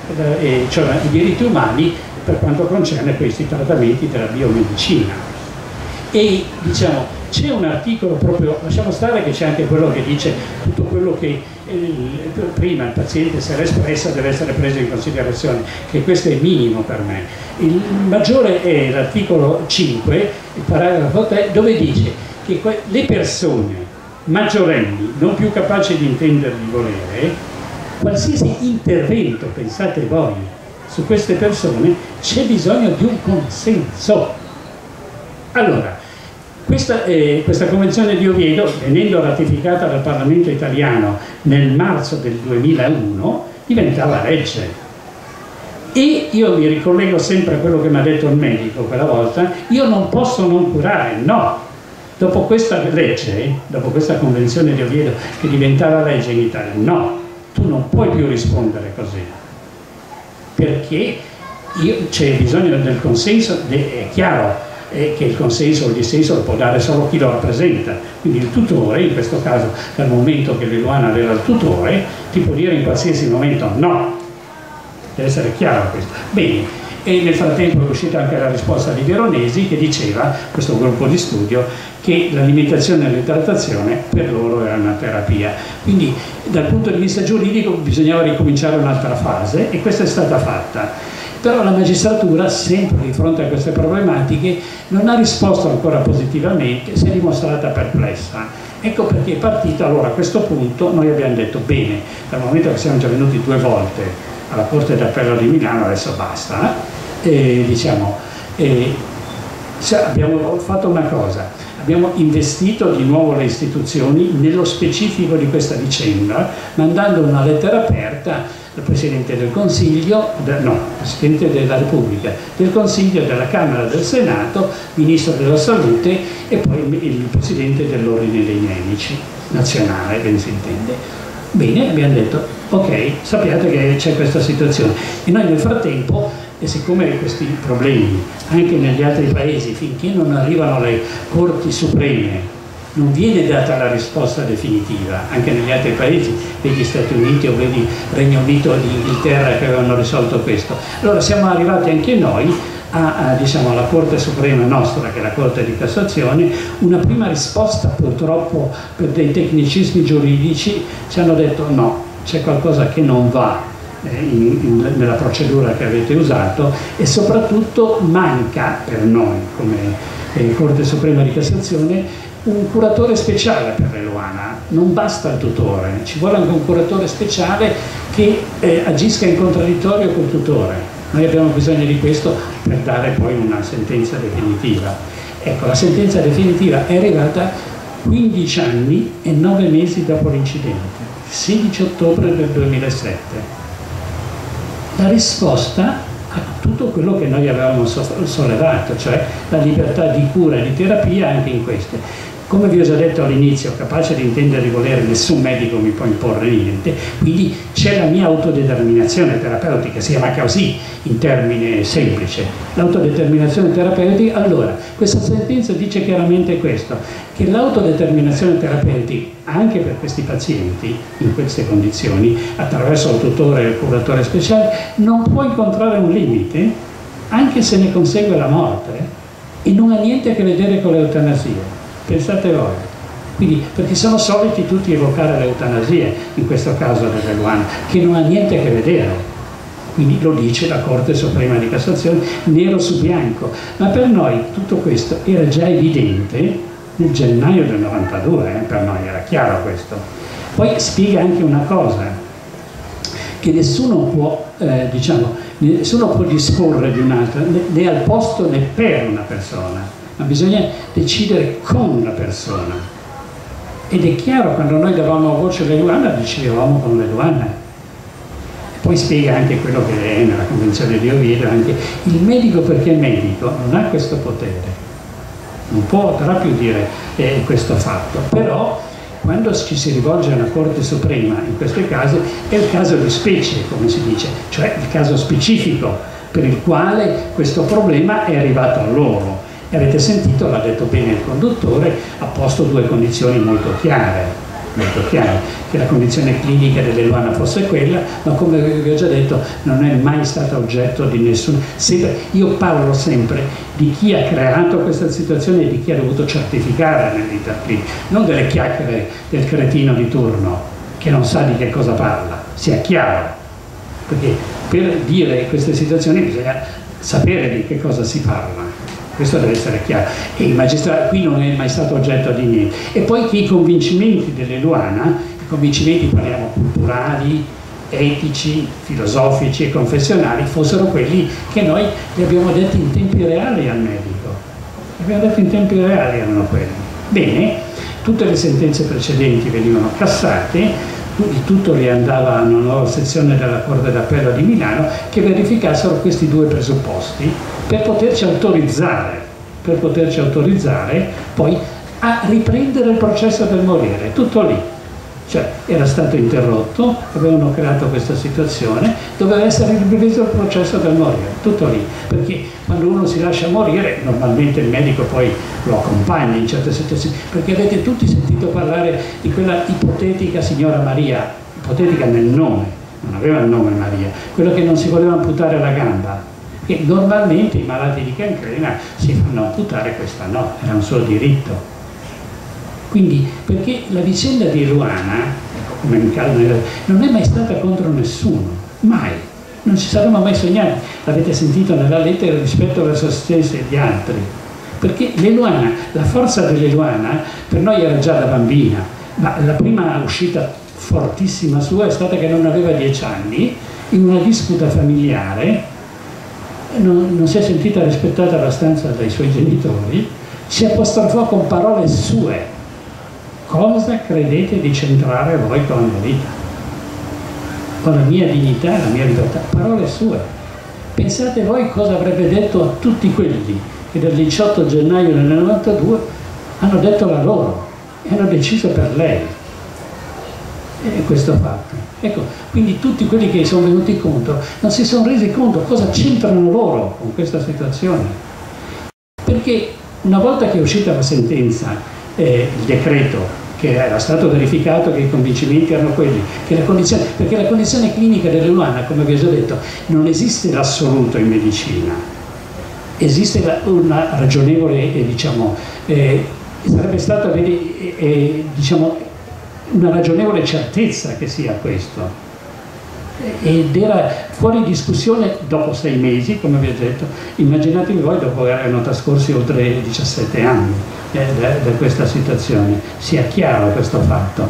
B: cioè i diritti umani per quanto concerne questi trattamenti della biomedicina. E diciamo, c'è un articolo proprio, lasciamo stare che c'è anche quello che dice tutto quello che prima il paziente si era espresso deve essere preso in considerazione, che questo è minimo per me. Il maggiore è l'articolo 5, il paragrafo 3, dove dice che le persone maggiorenni non più capaci di intendere di volere, qualsiasi intervento, pensate voi, su queste persone c'è bisogno di un consenso. Allora, questa Convenzione di Oviedo, venendo ratificata dal Parlamento italiano nel marzo del 2001, diventava legge. E io mi ricollego sempre a quello che mi ha detto il medico quella volta: io non posso non curare, no. Dopo questa legge, dopo questa Convenzione di Oviedo che diventava legge in Italia, no, tu non puoi più rispondere così, perché c'è bisogno del consenso, è chiaro che il consenso o il dissenso lo può dare solo chi lo rappresenta, quindi il tutore, in questo caso dal momento che l'Eluana aveva il tutore, ti può dire in qualsiasi momento no, deve essere chiaro questo. Bene, e nel frattempo è uscita anche la risposta di Veronesi che diceva, questo gruppo di studio, che l'alimentazione e l'idratazione per loro era una terapia, quindi dal punto di vista giuridico bisognava ricominciare un'altra fase e questa è stata fatta. Però la magistratura, sempre di fronte a queste problematiche, non ha risposto ancora positivamente, si è dimostrata perplessa. Ecco perché è partita. Allora a questo punto noi abbiamo detto bene, dal momento che siamo già venuti 2 volte alla Corte d'Appello di Milano, adesso basta, abbiamo fatto una cosa, abbiamo investito di nuovo le istituzioni nello specifico di questa vicenda, mandando una lettera aperta al Presidente del Consiglio, Presidente della Repubblica, del Consiglio, della Camera, del Senato, Ministro della Salute e poi il Presidente dell'Ordine dei Medici nazionale, ben si intende. Bene, abbiamo detto, ok, sappiate che c'è questa situazione. E noi nel frattempo, e siccome questi problemi, anche negli altri paesi, finché non arrivano le Corti Supreme, non viene data la risposta definitiva, anche negli altri paesi, vedi Stati Uniti o vedi Regno Unito e Inghilterra che avevano risolto questo. Allora siamo arrivati anche noi diciamo, alla Corte Suprema nostra, che è la Corte di Cassazione, una prima risposta purtroppo per dei tecnicismi giuridici ci hanno detto no, c'è qualcosa che non va nella procedura che avete usato e soprattutto manca per noi come Corte Suprema di Cassazione un curatore speciale per l'Eluana. Non basta il tutore, ci vuole anche un curatore speciale che agisca in contraddittorio col tutore. Noi abbiamo bisogno di questo per dare poi una sentenza definitiva. Ecco, la sentenza definitiva è arrivata 15 anni e 9 mesi dopo l'incidente, 16 ottobre del 2007. La risposta a tutto quello che noi avevamo sollevato, cioè la libertà di cura e di terapia anche in queste. Come vi ho già detto all'inizio, capace di intendere di volere, nessun medico mi può imporre niente, quindi c'è la mia autodeterminazione terapeutica, si chiama così in termine semplice, l'autodeterminazione terapeutica. Allora, questa sentenza dice chiaramente questo, che l'autodeterminazione terapeutica, anche per questi pazienti, in queste condizioni, attraverso il tutore e il curatore speciale, non può incontrare un limite, anche se ne consegue la morte, e non ha niente a che vedere con l'eutanasia. Pensate voi, quindi, perché sono soliti tutti evocare l'eutanasia, in questo caso dell'Eluana, che non ha niente a che vedere, quindi lo dice la Corte Suprema di Cassazione nero su bianco, ma per noi tutto questo era già evidente nel gennaio del 92, per noi era chiaro questo. Poi spiega anche una cosa, che nessuno può disporre di un'altra, né al posto né per una persona, ma bisogna decidere con la persona. Ed è chiaro, quando noi davamo voce all'Eluana, decidevamo con l'Eluana. Poi spiega anche quello che è nella Convenzione di Oviedo, anche il medico, perché il medico non ha questo potere, non potrà più dire questo fatto, però quando ci si rivolge alla Corte Suprema, in questi casi, è il caso di specie, come si dice, cioè il caso specifico per il quale questo problema è arrivato a loro. E avete sentito, l'ha detto bene il conduttore, ha posto 2 condizioni molto chiare. molto chiaro, che la condizione clinica dell'Eluana fosse quella, ma come vi ho già detto non è mai stata oggetto di nessun... Io parlo sempre di chi ha creato questa situazione e di chi ha dovuto certificare nell'iter clinico, non delle chiacchiere del cretino di turno che non sa di che cosa parla, sia chiaro, perché per dire queste situazioni bisogna sapere di che cosa si parla. Questo deve essere chiaro, e il magistrato qui non è mai stato oggetto di niente. E poi che i convincimenti dell'Eluana, i convincimenti parliamo culturali, etici, filosofici e confessionali, fossero quelli che noi gli abbiamo detti in tempi reali al medico. Abbiamo detto in tempi reali erano quelli. Bene, tutte le sentenze precedenti venivano cassate, di tutto li andava a una nuova sezione della Corte d'Appello di Milano che verificassero questi due presupposti per poterci autorizzare poi a riprendere il processo del morire, tutto lì. Cioè era stato interrotto, avevano creato questa situazione, doveva essere ripreso il processo del morire, tutto lì, perché quando uno si lascia morire normalmente il medico poi lo accompagna in certe situazioni, perché avete tutti sentito parlare di quella ipotetica signora Maria, ipotetica nel nome, non aveva il nome Maria, quello che non si voleva amputare la gamba, che normalmente i malati di cancrena si fanno amputare, questa no, era un suo diritto. Quindi, perché la vicenda di Eluana, come in caso, non è mai stata contro nessuno, mai, non ci saremmo mai sognati, l'avete sentito nella lettera rispetto verso se stessi e gli altri, perché l'Eluana, la forza dell'Eluana per noi era già da bambina, ma la prima uscita fortissima sua è stata che non aveva 10 anni, in una disputa familiare, non si è sentita rispettata abbastanza dai suoi genitori, si apostrofò con parole sue. Cosa credete di centrare voi con la mia vita? Con la mia dignità, la mia libertà? Parole sue. Pensate voi cosa avrebbe detto a tutti quelli che del 18 gennaio del 92 hanno detto la loro e hanno deciso per lei questo fatto. Ecco, quindi tutti quelli che sono venuti contro non si sono resi conto cosa c'entrano loro con questa situazione. Perché una volta che è uscita la sentenza, il decreto, che era stato verificato che i convincimenti erano quelli, che perché la condizione clinica dell'Eluana, come vi ho già detto, non esiste l'assoluto in medicina, esiste una ragionevole, sarebbe stata una ragionevole certezza che sia questo. Ed era fuori discussione dopo 6 mesi, come vi ho detto, immaginatevi voi dopo che erano trascorsi oltre 17 anni da questa situazione, sia chiaro questo fatto.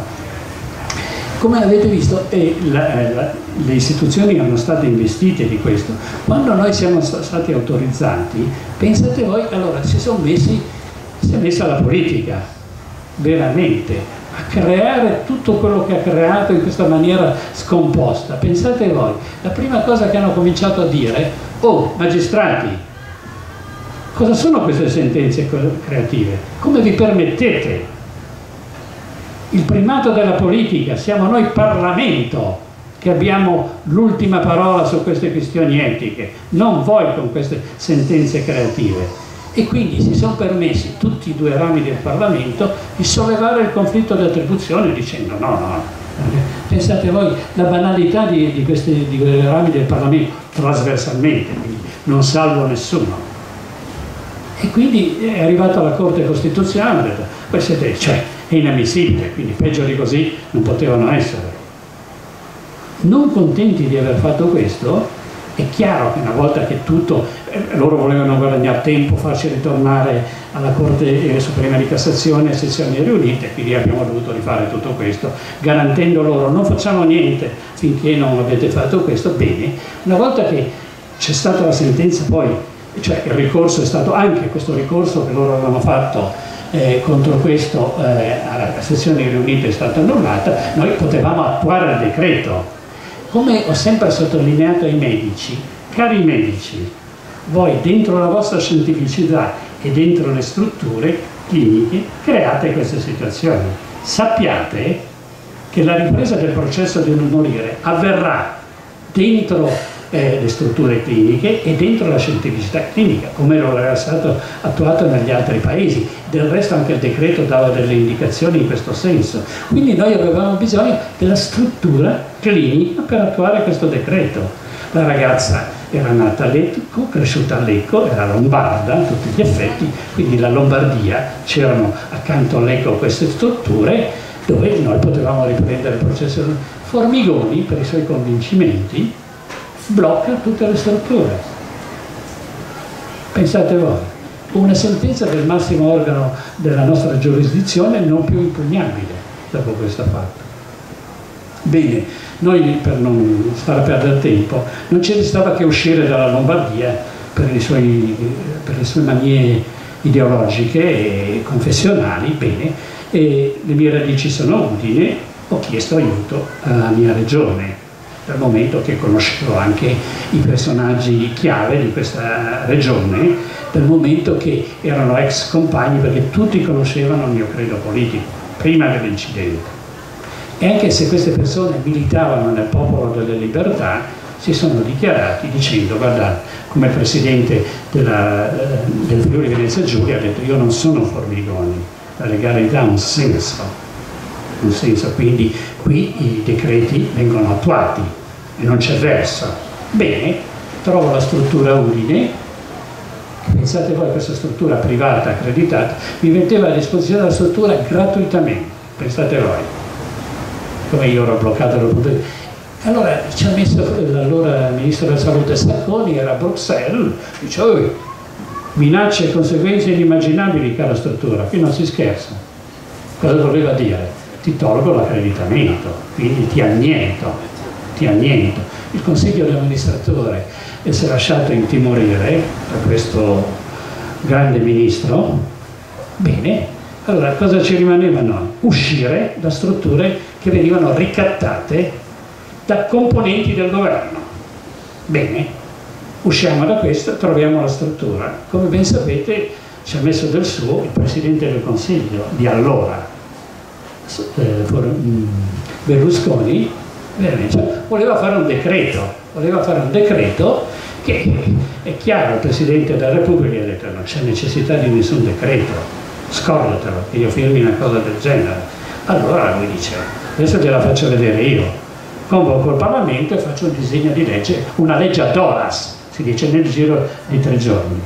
B: Come avete visto le istituzioni erano state investite di questo. Quando noi siamo stati autorizzati, pensate voi, allora si è messa la politica, veramente, a creare tutto quello che ha creato in questa maniera scomposta. Pensate voi, la prima cosa che hanno cominciato a dire: oh, magistrati, cosa sono queste sentenze creative? Come vi permettete? Il primato della politica, siamo noi Parlamento che abbiamo l'ultima parola su queste questioni etiche, non voi con queste sentenze creative. E quindi si sono permessi tutti i 2 rami del Parlamento di sollevare il conflitto di attribuzione dicendo no. Pensate voi la banalità di questi 2 rami del Parlamento trasversalmente, quindi non salvo nessuno. E quindi è arrivato alla Corte Costituzionale e ha detto, è inammissibile, quindi peggio di così non potevano essere. Non contenti di aver fatto questo, è chiaro che una volta che loro volevano guadagnare tempo, farci ritornare alla Corte Suprema di Cassazione a sezioni riunite, quindi abbiamo dovuto rifare tutto questo, garantendo loro non facciamo niente finché non avete fatto questo. Bene, una volta che c'è stata la sentenza poi, cioè il ricorso è stato anche questo ricorso che loro avevano fatto contro questo alla sezione riunite è stata annullata, noi potevamo attuare il decreto. Come ho sempre sottolineato ai medici, cari medici, voi dentro la vostra scientificità e dentro le strutture cliniche create queste situazioni. Sappiate che la ripresa del processo di non morire avverrà dentro le strutture cliniche e dentro la scientificità clinica, come lo era stato attuato negli altri paesi. del resto anche il decreto dava delle indicazioni in questo senso. Quindi noi avevamo bisogno della struttura clinica per attuare questo decreto. La ragazza era nata a Lecco, cresciuta a Lecco, era lombarda a tutti gli effetti, quindi la Lombardia, c'erano accanto a Lecco queste strutture dove noi potevamo riprendere il processo. Formigoni, per i suoi convincimenti, blocca tutte le strutture. Pensate voi, una sentenza del massimo organo della nostra giurisdizione non più impugnabile dopo questo fatto. Bene, noi per non far perdere tempo non ci restava che uscire dalla Lombardia per le sue manie ideologiche e confessionali, bene, e le mie radici sono Udine, ho chiesto aiuto alla mia regione, dal momento che conoscevo anche i personaggi chiave di questa regione, dal momento che erano ex compagni, perché tutti conoscevano il mio credo politico, prima dell'incidente. E anche se queste persone militavano nel Popolo delle Libertà, si sono dichiarati dicendo: guardate, come presidente del Friuli Venezia Giulia ha detto: io non sono Formigoni, la legalità ha un senso, quindi qui i decreti vengono attuati e non c'è verso. Bene, trovo la struttura Udine, pensate voi, questa struttura privata accreditata mi metteva a disposizione la struttura gratuitamente, pensate voi, come io ero bloccato dal punto di vista. Allora ci ha messo l'allora ministro della salute Sacconi, era a Bruxelles, dice: oh, minacce e conseguenze inimmaginabili, cara struttura, qui non si scherza. Cosa voleva dire? Ti tolgo l'accreditamento, quindi ti anniento. Il consiglio di amministratore si è lasciato intimorire da questo grande ministro. Bene, allora cosa ci rimaneva noi? Uscire da strutture che venivano ricattate da componenti del governo. Bene, usciamo da questo, troviamo la struttura. Come ben sapete ci ha messo del suo il Presidente del Consiglio di allora, Berlusconi, voleva fare un decreto che è chiaro, il Presidente della Repubblica ha detto: non c'è necessità di nessun decreto, scordatelo che io firmi una cosa del genere. Allora lui dice: adesso gliela faccio vedere io, convoco il Parlamento e faccio un disegno di legge, una legge ad horas, si dice, nel giro di 3 giorni.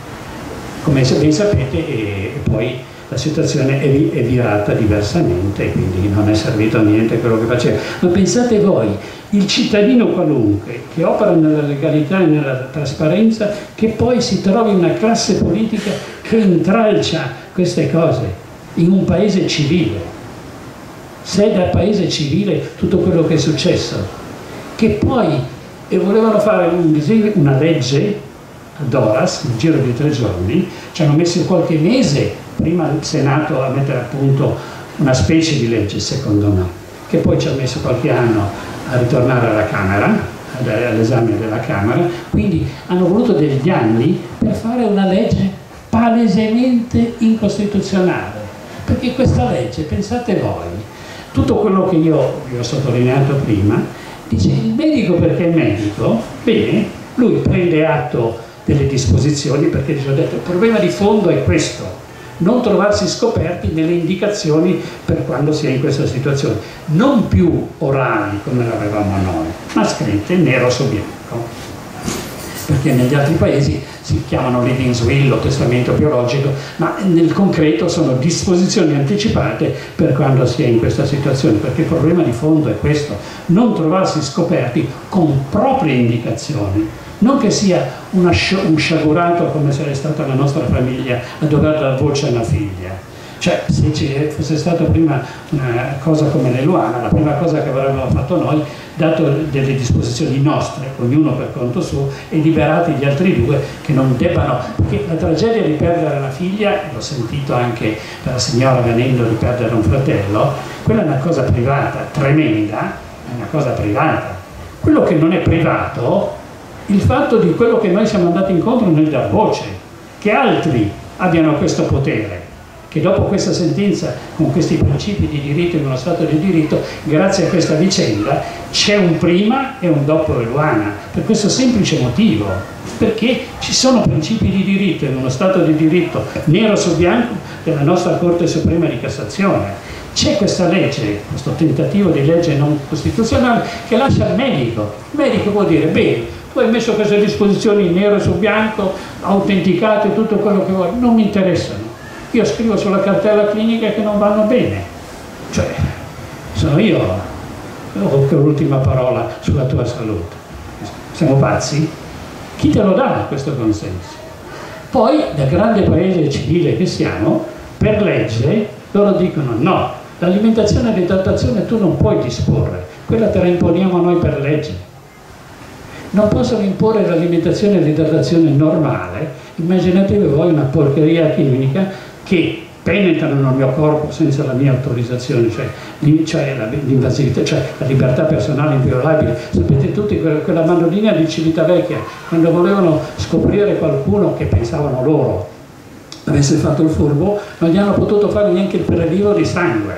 B: Come ben sapete, e poi la situazione è virata diversamente, quindi non è servito a niente quello che faceva. Ma pensate voi, il cittadino qualunque che opera nella legalità e nella trasparenza, che poi si trovi una classe politica che intralcia queste cose in un paese civile. Se è dal paese civile tutto quello che è successo, che poi volevano fare una legge ad horas, nel giro di 3 giorni, ci hanno messo qualche mese prima il Senato a mettere a punto una specie di legge, secondo me, che poi ci ha messo qualche anno a ritornare alla Camera, all'esame della Camera, quindi hanno voluto degli anni per fare una legge palesemente incostituzionale, perché questa legge, pensate voi, tutto quello che io vi ho sottolineato prima, dice il medico, perché è medico, bene, lui prende atto delle disposizioni, perché ci ho detto il problema di fondo è questo: non trovarsi scoperti nelle indicazioni per quando si è in questa situazione, non più orali come l'avevamo noi, ma scritte nero su bianco, perché negli altri paesi si chiamano living will o testamento biologico, ma nel concreto sono disposizioni anticipate per quando si è in questa situazione, perché il problema di fondo è questo: non trovarsi scoperti con proprie indicazioni. Non che sia un sciagurato come se è stata la nostra famiglia a dover dar voce a una figlia. Cioè, se ci fosse stata prima una cosa come l'Eluana, la prima cosa che avremmo fatto noi, dato delle disposizioni nostre, ognuno per conto suo, e liberati gli altri 2 che non debbano... Perché la tragedia di perdere una figlia, l'ho sentito anche dalla signora venendo di perdere un fratello, quella è una cosa privata, tremenda, è una cosa privata. Quello che non è privato, il fatto di quello che noi siamo andati incontro nel dar voce, che altri abbiano questo potere, che dopo questa sentenza, con questi principi di diritto in uno Stato di diritto, grazie a questa vicenda, c'è un prima e un dopo Eluana, per questo semplice motivo. perché ci sono principi di diritto in uno Stato di diritto, nero su bianco, della nostra Corte Suprema di Cassazione. C'è questa legge, questo tentativo di legge non costituzionale che lascia al medico. Il medico può dire, bene, tu hai messo queste disposizioni in nero su bianco, autenticate, tutto quello che vuoi, non mi interessano. Io scrivo sulla cartella clinica che non vanno bene. Cioè, sono io ho l'ultima parola sulla tua salute. Siamo pazzi? Chi te lo dà questo consenso? Poi, da grande paese civile che siamo, per legge loro dicono no, l'alimentazione e l'idratazione tu non puoi disporre, quella te la imponiamo noi per legge. Non possono imporre l'alimentazione e l'idratazione normale. Immaginatevi voi una porcheria chimica che penetrano nel mio corpo senza la mia autorizzazione, cioè l'invasività, cioè la libertà personale inviolabile. Sapete tutti quella mandolina di Civitavecchia, quando volevano scoprire qualcuno che pensavano loro avesse fatto il furbo, non gli hanno potuto fare neanche il prelievo di sangue,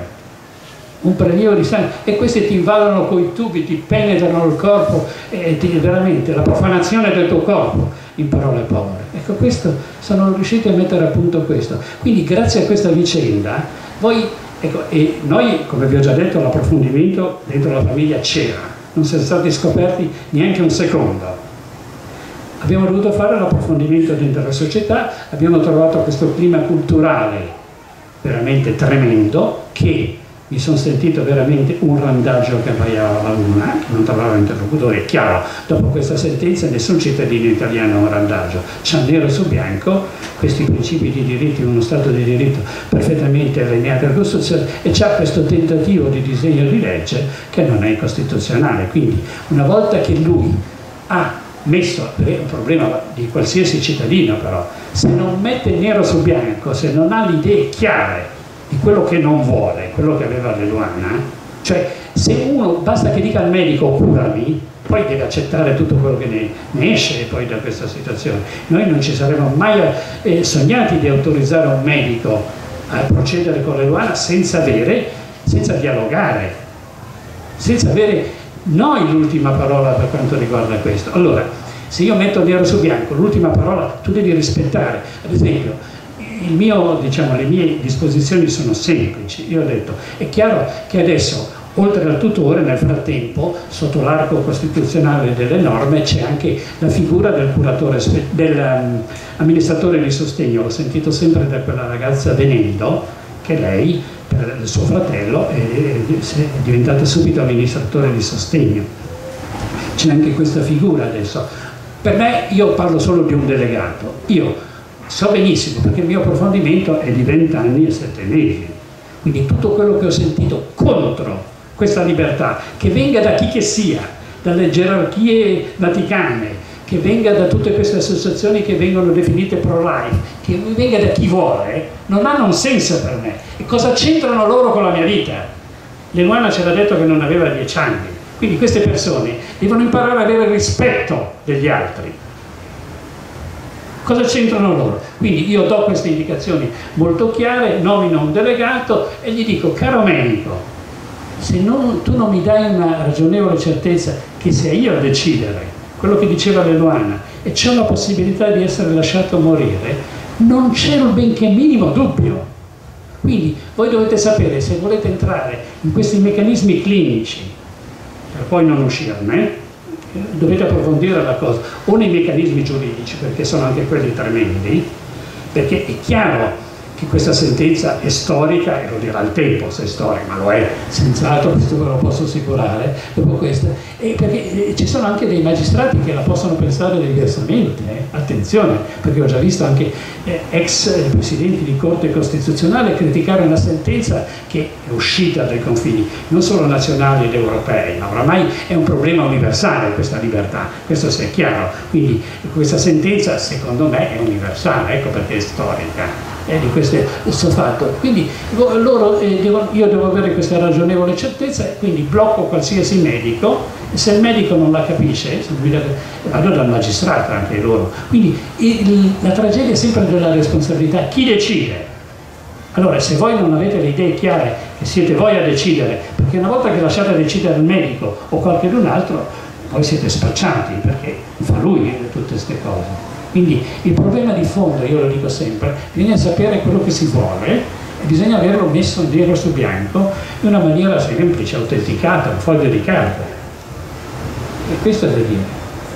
B: un prelievo di sangue, e questi ti invadono coi tubi, ti penetrano il corpo e veramente la profanazione del tuo corpo, in parole povere. Ecco, questo, sono riusciti a mettere a punto questo. Quindi grazie a questa vicenda voi, ecco, e noi, come vi ho già detto, l'approfondimento dentro la famiglia c'era, non siamo stati scoperti neanche un secondo. Abbiamo dovuto fare l'approfondimento dentro la società, abbiamo trovato questo clima culturale veramente tremendo, che mi sono sentito veramente un randaggio che abbaiava la luna, che non trovava interlocutore. È chiaro, dopo questa sentenza nessun cittadino italiano ha un randaggio, c'è nero su bianco questi principi di diritto in uno Stato di diritto perfettamente allineati alla Costituzione, e c'è questo tentativo di disegno di legge che non è costituzionale. Quindi una volta che lui ha messo, è un problema di qualsiasi cittadino però, se non mette nero su bianco, se non ha le idee chiare di quello che non vuole, quello che aveva Leluana, cioè se uno basta che dica al medico curami, poi deve accettare tutto quello che ne esce poi da questa situazione. Noi non ci saremmo mai sognati di autorizzare un medico a procedere con Leluana senza dialogare, senza avere noi l'ultima parola per quanto riguarda questo. Allora, se io metto nero su bianco l'ultima parola, tu devi rispettare. Ad esempio, le mie disposizioni sono semplici. Io ho detto, è chiaro che adesso, oltre al tutore, nel frattempo, sotto l'arco costituzionale delle norme, c'è anche la figura del curatore, dell'amministratore di sostegno. Ho sentito sempre da quella ragazza venendo che lei, per il suo fratello, è diventata subito amministratore di sostegno. C'è anche questa figura adesso. Per me, io parlo solo di un delegato. Io so benissimo, perché il mio approfondimento è di 20 anni e 7 mesi. Quindi tutto quello che ho sentito contro questa libertà, che venga da chi che sia, dalle gerarchie vaticane, che venga da tutte queste associazioni che vengono definite pro-life, che venga da chi vuole, non hanno un senso per me. E cosa c'entrano loro con la mia vita? Leluana ce l'ha detto che non aveva 10 anni, quindi queste persone devono imparare ad avere rispetto degli altri. Cosa c'entrano loro? Quindi io do queste indicazioni molto chiare, nomino un delegato e gli dico, caro medico, se tu non mi dai una ragionevole certezza che sia io a decidere quello che diceva Leluana e c'è la possibilità di essere lasciato morire, non c'è il benché minimo dubbio. Quindi voi dovete sapere, se volete entrare in questi meccanismi clinici per poi non uscirne, dovete approfondire la cosa, o nei meccanismi giuridici, perché sono anche quelli tremendi, perché è chiaro che questa sentenza è storica, e lo dirà il tempo se è storica, ma lo è senz'altro, questo ve lo posso assicurare, dopo questa, e perché ci sono anche dei magistrati che la possono pensare diversamente, attenzione, perché ho già visto anche ex presidenti di Corte Costituzionale criticare una sentenza che è uscita dai confini, non solo nazionali ed europei, ma oramai è un problema universale questa libertà, questo sia chiaro, quindi questa sentenza secondo me è universale, ecco perché è storica. Di questo fatto, quindi io devo avere questa ragionevole certezza e quindi blocco qualsiasi medico, e se il medico non la capisce vado dal magistrato anche loro. Quindi la tragedia è sempre della responsabilità, chi decide? Allora, se voi non avete le idee chiare, che siete voi a decidere, perché una volta che lasciate decidere il medico o qualcun altro, poi siete spacciati perché fa lui tutte queste cose. Quindi il problema di fondo, io lo dico sempre, bisogna sapere quello che si vuole e bisogna averlo messo nero su bianco in una maniera semplice, autenticata, un foglio di carta. E questo è da dire.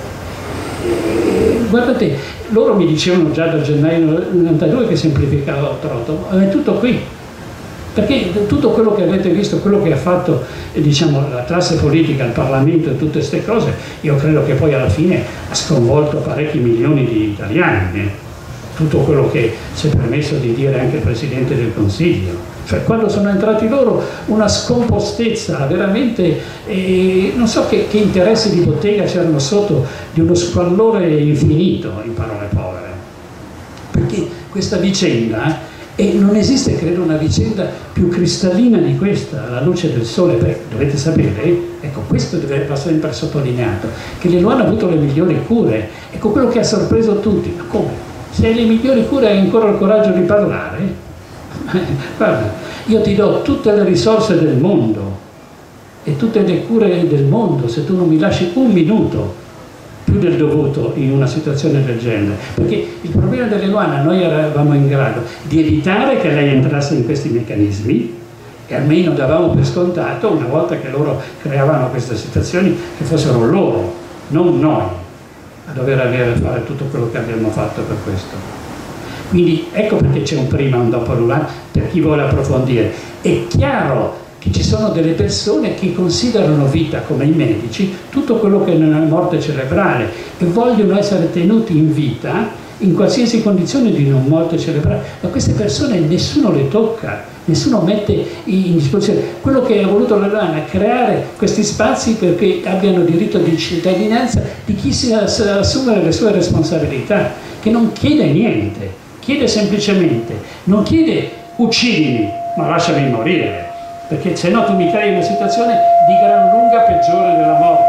B: Guardate, loro mi dicevano già dal gennaio 92 che semplificava troppo, ma è tutto qui. Perché tutto quello che avete visto, quello che ha fatto diciamo, la classe politica, il Parlamento e tutte queste cose, io credo che poi alla fine ha sconvolto parecchi milioni di italiani. Tutto quello che si è permesso di dire anche il Presidente del Consiglio. Cioè quando sono entrati loro una scompostezza veramente, non so che interessi di bottega c'erano sotto, di uno squallore infinito, in parole povere. Perché questa vicenda... E non esiste, credo, una vicenda più cristallina di questa, alla luce del sole, perché dovete sapere, ecco, questo va sempre sottolineato, che le Luana ha avuto le migliori cure, ecco quello che ha sorpreso tutti, ma come? Se hai le migliori cure hai ancora il coraggio di parlare? Guarda, io ti do tutte le risorse del mondo e tutte le cure del mondo, se tu non mi lasci un minuto più del dovuto in una situazione del genere, perché il problema delle Luana noi eravamo in grado di evitare che lei entrasse in questi meccanismi e almeno davamo per scontato, una volta che loro creavano queste situazioni, che fossero loro, non noi, a dover fare tutto quello che abbiamo fatto per questo. Quindi ecco perché c'è un prima e un dopo Luana, per chi vuole approfondire. È chiaro che ci sono delle persone che considerano vita, come i medici, tutto quello che non è morte cerebrale e vogliono essere tenuti in vita in qualsiasi condizione di non morte cerebrale, ma queste persone nessuno le tocca, nessuno mette in disposizione. Quello che ha voluto la Luana è creare questi spazi perché abbiano diritto di cittadinanza di chi si assume le sue responsabilità, che non chiede niente, chiede semplicemente, non chiede uccidimi, ma lasciami morire. Perché se no tu mi crei una situazione di gran lunga peggiore della morte.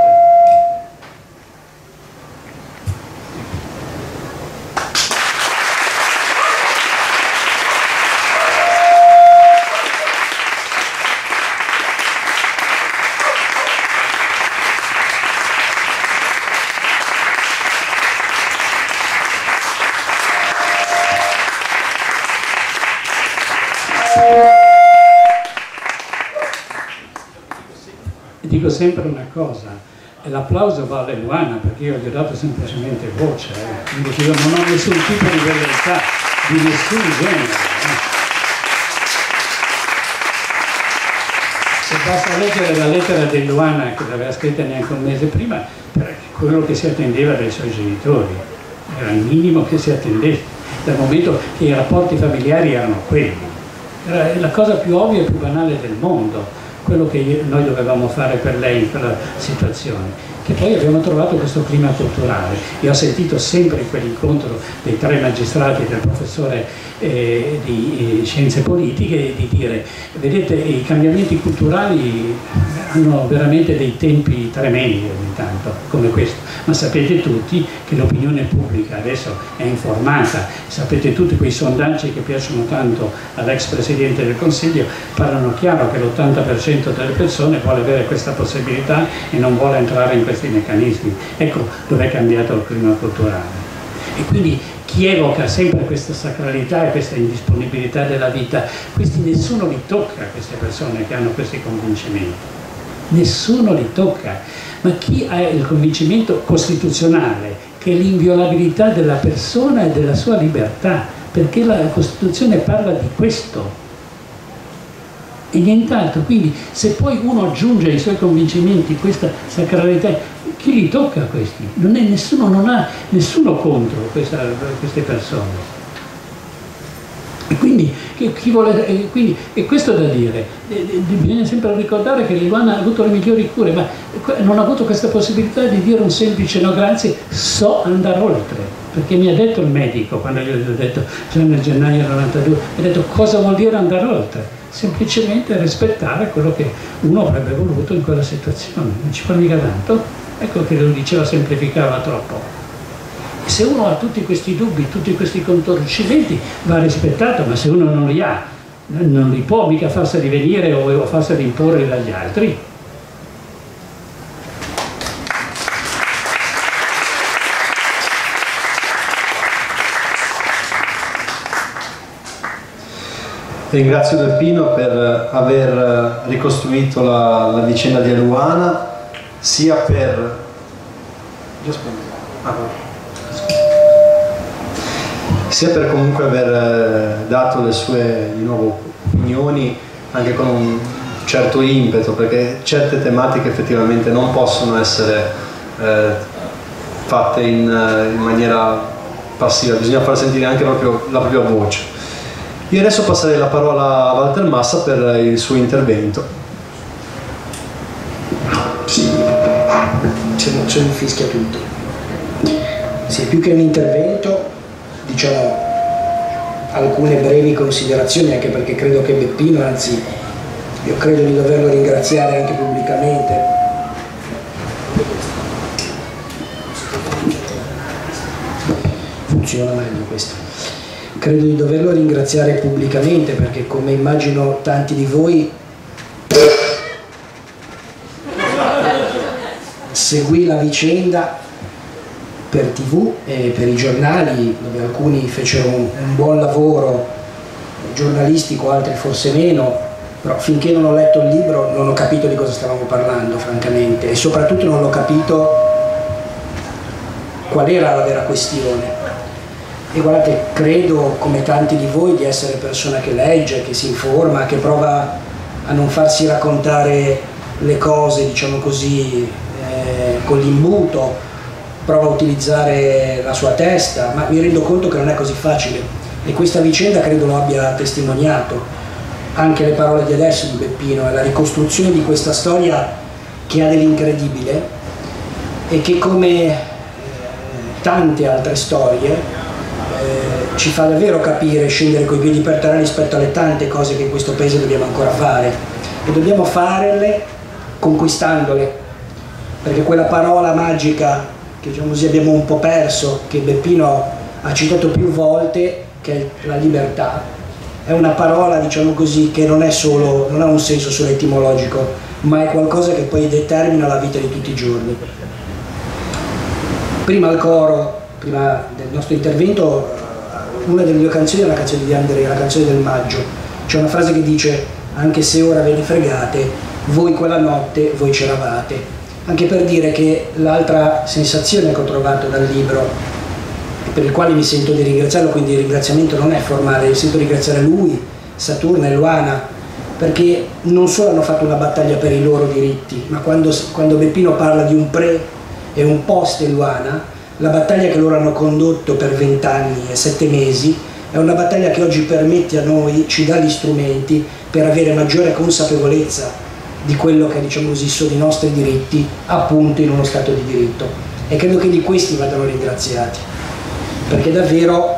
B: Dico sempre una cosa, e l'applauso va alle Luana perché io gli ho dato semplicemente voce, quindi io non ho nessun tipo di velleità di nessun genere. Se basta leggere la lettera di Luana che l'aveva scritta neanche un mese prima, per quello che si attendeva dai suoi genitori, era il minimo che si attendeva, dal momento che i rapporti familiari erano quelli. Era la cosa più ovvia e più banale del mondo, quello che noi dovevamo fare per lei in quella situazione, che poi abbiamo trovato questo clima culturale. Io ho sentito sempre in quell'incontro dei 3 magistrati e del professore di scienze politiche di dire, vedete, i cambiamenti culturali hanno veramente dei tempi tremendi ogni tanto, come questo, ma sapete tutti che l'opinione pubblica adesso è informata, sapete tutti quei sondaggi che piacciono tanto all'ex Presidente del Consiglio, parlano chiaro che l'80% delle persone vuole avere questa possibilità e non vuole entrare in questi meccanismi. Ecco dove è cambiato il clima culturale. E quindi chi evoca sempre questa sacralità e questa indisponibilità della vita, questi nessuno li tocca, queste persone che hanno questi convincimenti. Nessuno li tocca, ma chi ha il convincimento costituzionale che è l'inviolabilità della persona e della sua libertà, perché la Costituzione parla di questo e nient'altro. Quindi se poi uno aggiunge ai suoi convincimenti questa sacralità, chi li tocca questi? Non ha nessuno contro queste persone. E quindi, e questo è da dire, bisogna sempre ricordare che Luana ha avuto le migliori cure, ma non ha avuto questa possibilità di dire un semplice no grazie, so andare oltre, perché mi ha detto il medico, quando gli ho detto già nel gennaio 92, mi ha detto cosa vuol dire andare oltre? Semplicemente rispettare quello che uno avrebbe voluto in quella situazione, non ci fa mica tanto, ecco che lo diceva, semplificava troppo. Se uno ha tutti questi dubbi, tutti questi contorcimenti, va rispettato, ma se uno non li ha, non li può mica farseli venire o farseli imporre dagli altri.
A: Ringrazio Beppino per aver ricostruito la vicenda di Eluana, sia per... sia per comunque aver dato le sue di nuovo opinioni anche con un certo impeto, perché certe tematiche effettivamente non possono essere fatte in maniera passiva, bisogna far sentire anche proprio la propria voce. Io adesso passerei la parola a Walter Massa per il suo intervento.
C: Sì, se non fischia tutto. Sì, più che un intervento, diciamo alcune brevi considerazioni, anche perché credo che Beppino, anzi io credo di doverlo ringraziare anche pubblicamente. Funziona meglio questo. Credo di doverlo ringraziare pubblicamente perché, come immagino tanti di voi, seguì la vicenda per TV e per i giornali, dove alcuni fecero un buon lavoro giornalistico, altri forse meno, però finché non ho letto il libro non ho capito di cosa stavamo parlando, francamente, e soprattutto non ho capito qual era la vera questione. E guardate, credo, come tanti di voi, di essere persona che legge, che si informa, che prova a non farsi raccontare le cose, diciamo così, con l'imbuto, prova a utilizzare la sua testa, ma mi rendo conto che non è così facile, e questa vicenda credo lo abbia testimoniato. Anche le parole di adesso di Beppino e la ricostruzione di questa storia che ha dell'incredibile e che, come tante altre storie, ci fa davvero capire, scendere coi piedi per terra rispetto alle tante cose che in questo paese dobbiamo ancora fare, e dobbiamo farle conquistandole, perché quella parola magica che, diciamo così, abbiamo un po' perso, che Beppino ha citato più volte, che è la libertà, è una parola, diciamo così, che non ha un senso solo etimologico, ma è qualcosa che poi determina la vita di tutti i giorni. Prima al coro, prima del nostro intervento, una delle due canzoni è una canzone di Andrea, la canzone del maggio. C'è una frase che dice: anche se ora ve ne fregate, voi quella notte, voi c'eravate. Anche per dire che l'altra sensazione che ho trovato dal libro, e per il quale mi sento di ringraziarlo, quindi il ringraziamento non è formale, mi sento di ringraziare lui, Saturna e Eluana, perché non solo hanno fatto una battaglia per i loro diritti, ma quando Beppino parla di un pre e un post Eluana, la battaglia che loro hanno condotto per 20 anni e 7 mesi è una battaglia che oggi permette a noi, ci dà gli strumenti per avere maggiore consapevolezza di quello che, diciamo così, sono i nostri diritti, appunto in uno Stato di diritto. E credo che di questi vadano ringraziati, perché davvero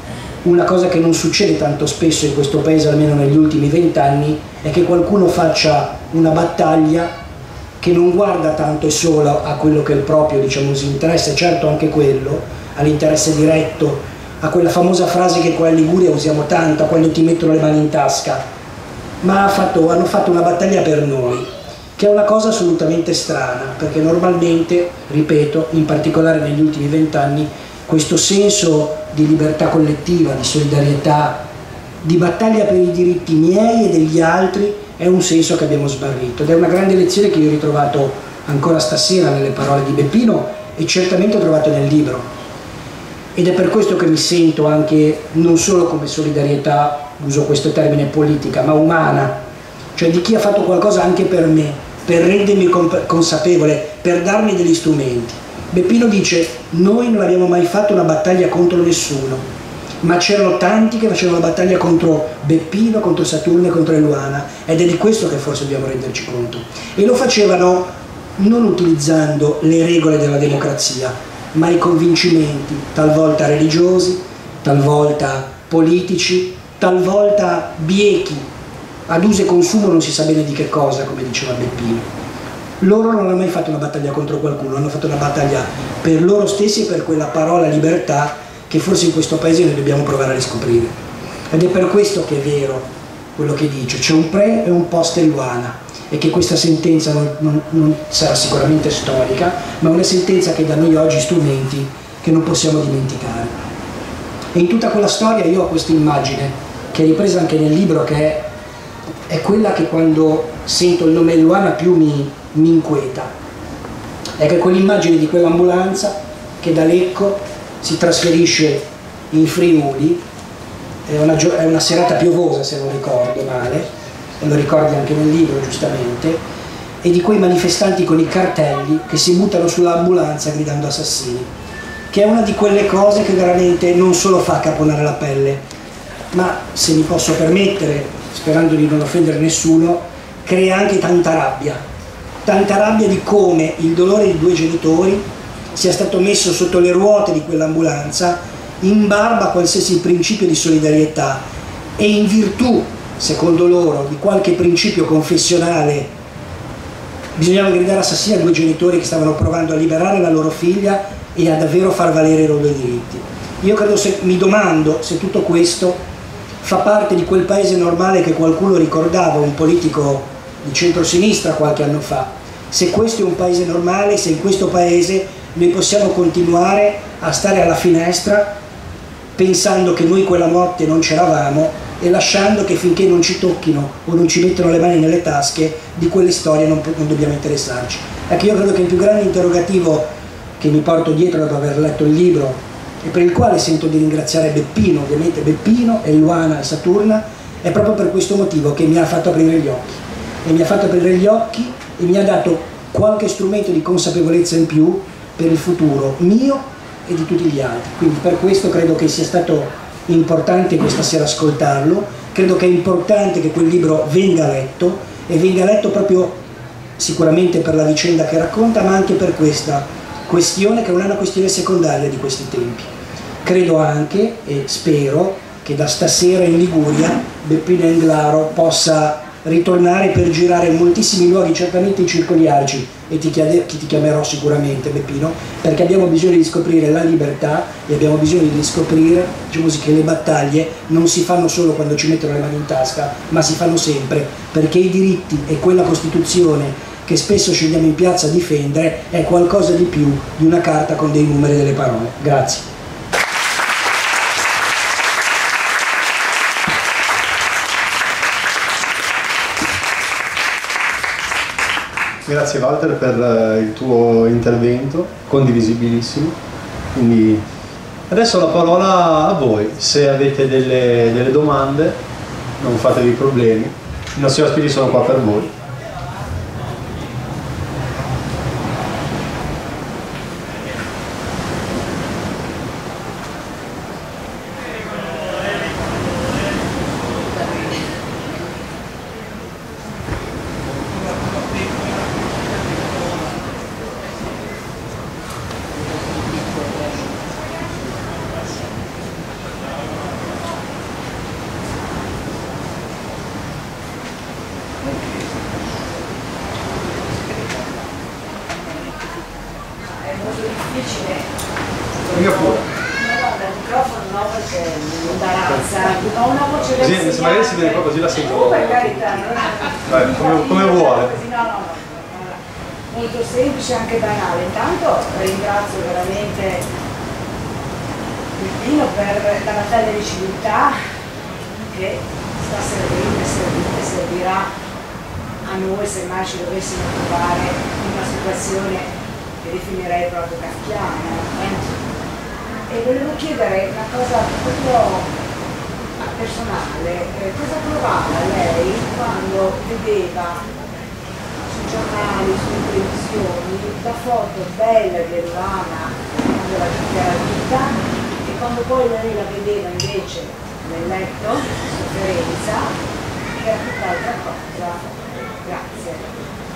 C: una cosa che non succede tanto spesso in questo paese, almeno negli ultimi 20 anni, è che qualcuno faccia una battaglia che non guarda tanto e solo a quello che è il proprio, diciamo così, interesse, certo anche quello, all'interesse diretto, a quella famosa frase che qua in Liguria usiamo tanto, quando ti mettono le mani in tasca, ma hanno fatto una battaglia per noi, che è una cosa assolutamente strana, perché normalmente, ripeto, in particolare negli ultimi 20 anni, questo senso di libertà collettiva, di solidarietà, di battaglia per i diritti miei e degli altri è un senso che abbiamo smarrito, ed è una grande lezione che io ho ritrovato ancora stasera nelle parole di Beppino e certamente ho trovato nel libro. Ed è per questo che mi sento anche, non solo come solidarietà, uso questo termine, politica, ma umana, cioè di chi ha fatto qualcosa anche per me, per rendermi consapevole, per darmi degli strumenti. Beppino dice: noi non abbiamo mai fatto una battaglia contro nessuno, ma c'erano tanti che facevano la battaglia contro Beppino, contro Saturno e contro Eluana, ed è di questo che forse dobbiamo renderci conto. E lo facevano non utilizzando le regole della democrazia, ma i convincimenti, talvolta religiosi, talvolta politici, talvolta biechi, ad uso e consumo non si sa bene di che cosa, come diceva Beppino. Loro non hanno mai fatto una battaglia contro qualcuno, hanno fatto una battaglia per loro stessi e per quella parola libertà che forse in questo paese noi dobbiamo provare a riscoprire. Ed è per questo che è vero quello che dice: c'è un pre e un post Eluana, e che questa sentenza non sarà sicuramente storica, ma una sentenza che dà a noi oggi strumenti che non possiamo dimenticare. E in tutta quella storia io ho questa immagine che è ripresa anche nel libro, che è quella che quando sento il nome Eluana più mi inquieta. È che quell'immagine di quell'ambulanza che da Lecco si trasferisce in Friuli, è una serata piovosa se non ricordo male, e lo ricordi anche nel libro giustamente, e di quei manifestanti con i cartelli che si buttano sull'ambulanza gridando assassini, che è una di quelle cose che veramente non solo fa caponare la pelle, ma, se mi posso permettere, sperando di non offendere nessuno, crea anche tanta rabbia di come il dolore di due genitori sia stato messo sotto le ruote di quell'ambulanza in barba a qualsiasi principio di solidarietà e in virtù, secondo loro, di qualche principio confessionale. Bisognava gridare assassini a due genitori che stavano provando a liberare la loro figlia e a davvero far valere i loro diritti. Io credo, mi domando se tutto questo fa parte di quel paese normale che qualcuno ricordava, un politico di centrosinistra qualche anno fa. Se questo è un paese normale, se in questo paese noi possiamo continuare a stare alla finestra pensando che noi quella notte non c'eravamo e lasciando che finché non ci tocchino o non ci mettono le mani nelle tasche di quelle storie non dobbiamo interessarci. Ecco, io credo che il più grande interrogativo che mi porto dietro dopo aver letto il libro e per il quale sento di ringraziare Beppino, ovviamente Beppino, Eluana e Saturna, è proprio per questo motivo che mi ha fatto aprire gli occhi. E mi ha fatto aprire gli occhi e mi ha dato qualche strumento di consapevolezza in più per il futuro mio e di tutti gli altri. Quindi per questo credo che sia stato importante questa sera ascoltarlo, credo che è importante che quel libro venga letto e venga letto proprio sicuramente per la vicenda che racconta, ma anche per questa questione che non è una questione secondaria di questi tempi. Credo anche e spero che da stasera in Liguria Beppino Englaro possa ritornare per girare in moltissimi luoghi, certamente i circoli arci, e ti chiamerò sicuramente Beppino, perché abbiamo bisogno di scoprire la libertà e abbiamo bisogno di scoprire, diciamo così, che le battaglie non si fanno solo quando ci mettono le mani in tasca, ma si fanno sempre, perché i diritti e quella Costituzione che spesso scendiamo in piazza a difendere è qualcosa di più di una carta con dei numeri e delle parole. Grazie.
A: Grazie Walter per il tuo intervento, condivisibilissimo. Quindi adesso la parola a voi, se avete delle domande non fatevi problemi, i nostri ospiti sono qua per voi. Magari si vede proprio così la sento.
D: Per carità,
A: come vuole.
D: No. Molto semplice, anche banale. Intanto ringrazio veramente Beppino per la battaglia di civiltà che sta servindo e servirà a noi se mai ci dovessimo trovare in una situazione che definirei proprio kafkiana. E volevo chiedere una cosa proprio personale, cosa provava lei quando vedeva sui giornali, sulle televisioni la foto bella di Eluana quando era vita e quando poi lei la vedeva invece nel letto, in sofferenza, era tutt'altra cosa. Grazie.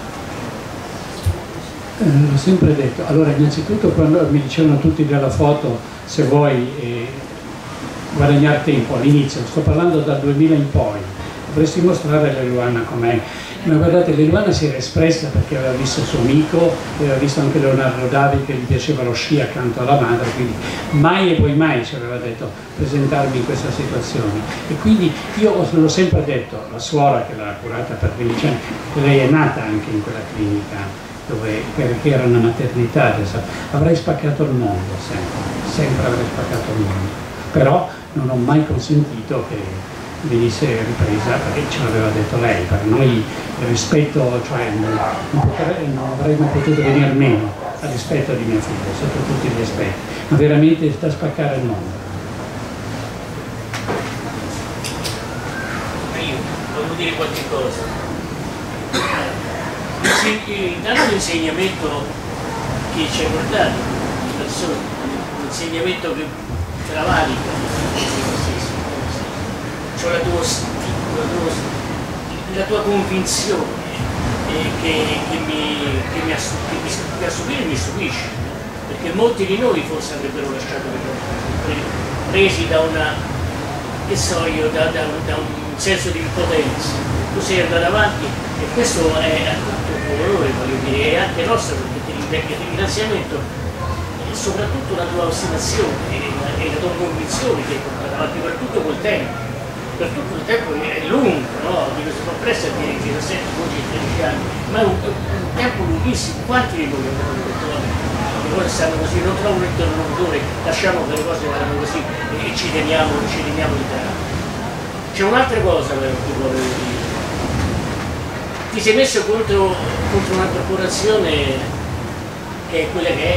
B: L'ho sempre detto. Allora, innanzitutto quando mi dicevano tutti della foto, se vuoi guadagnare tempo all'inizio, sto parlando dal 2000 in poi, dovresti mostrare l'Eluana com'è. Ma guardate, l'Eluana si era espressa perché aveva visto il suo amico, aveva visto anche Leonardo Davi che gli piaceva lo sci accanto alla madre, quindi mai e poi mai ci aveva detto presentarmi in questa situazione. E quindi io l'ho sempre detto, la suora che l'ha curata per 15 anni, lei è nata anche in quella clinica, perché era una maternità, adesso avrei spaccato il mondo, sempre avrei spaccato il mondo, però non ho mai consentito che venisse ripresa, perché ce l'aveva detto lei. Per noi il rispetto, cioè non avremmo potuto venire meno al rispetto di mio figlio sotto tutti gli aspetti, ma veramente sta a spaccare il mondo.
E: Io volevo dire qualche cosa. Intanto l'insegnamento che ci ha portato, l'insegnamento che travalica, cioè la tua convinzione che mi assomiglia e mi stupisce, perché molti di noi forse avrebbero lasciato le cose, presi da una, che so io, da un senso di impotenza. Tu sei andato avanti e questo è a tutto un valore, voglio dire, è anche nostro, perché il ringraziamento è soprattutto la tua ostinazione e la tua convinzione che hai portato avanti per tutto quel tempo. Per tutto il tempo è lungo, no? Dico, si fa presto a dire che 17, 12, 13 anni, ma è un tempo lunghissimo. Quanti di noi abbiamo detto, le cose stanno così, non trovo un interlocutore, lasciamo che le cose vadano così e ci teniamo di terra. C'è un'altra cosa però che volevo dire. Ti sei messo contro una corporazione che è quella che è,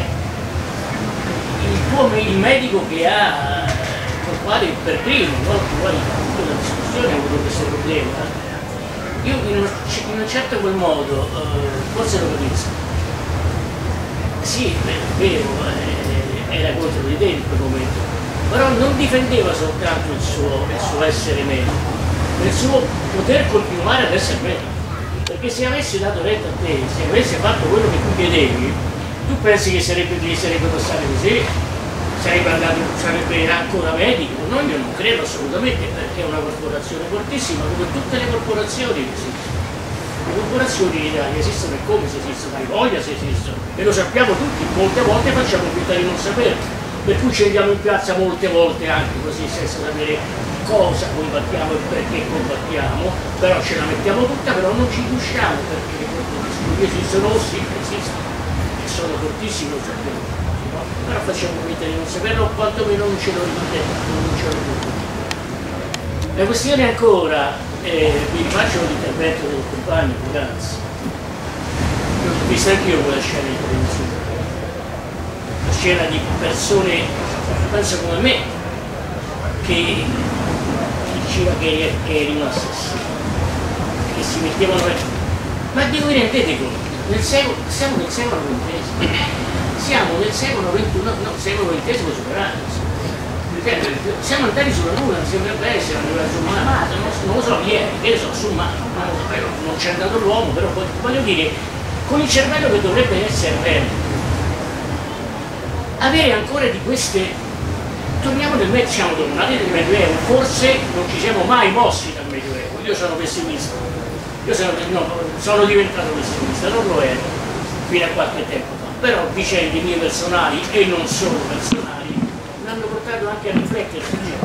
E: il medico che ha, col quale per primo, no? Con quale la discussione ha avuto questo problema. Io in un certo quel modo forse lo capisco. Sì, è vero, era contro di te in quel momento, però non difendeva soltanto il suo essere medico, ma il suo poter continuare ad essere medico. Perché se avessi dato retta a te, se avessi fatto quello che tu chiedevi, tu pensi che gli sarebbe passato così? Sarebbe ancora medico? No, io non credo assolutamente, perché è una corporazione fortissima, come tutte le corporazioni che esistono. Le corporazioni in Italia esistono e come se esistono, hai voglia se esistono, e lo sappiamo tutti, molte volte facciamo finta di non saperlo, per cui ci andiamo in piazza molte volte anche così senza sapere cosa combattiamo e perché combattiamo, però ce la mettiamo tutta, però non ci riusciamo perché le corporazioni esistono, sì, esistono, e sono fortissime, lo sappiamo, no? Però facciamo finta di non saperlo, o quantomeno non ce lo ricordiamo, non ce lo ricordiamo. La questione è ancora, vi rifaccio l'intervento del compagno poc'anzi, l'ho vista anch'io quella scena in televisione, la scena di persone, penso come me, che diceva che è rimasto che si mettevano ma di voi rendete conto? Siamo nel secolo XX, siamo nel secolo XXI, no, secolo XX superato. Siamo andati sulla Luna, sembrerebbe essere arrivati su Marte, non lo so ieri, che ne so, su Marte, non c'è andato l'uomo, però voglio dire, con il cervello che dovrebbe essere aperto, avere ancora di queste, torniamo nel Medioevo, siamo tornati nel Medioevo, forse non ci siamo mai mossi dal Medioevo, io sono pessimista, sono diventato pessimista, non lo ero fino a qualche tempo fa, però vicende mie personali e non solo personali l'hanno portato anche a riflettere.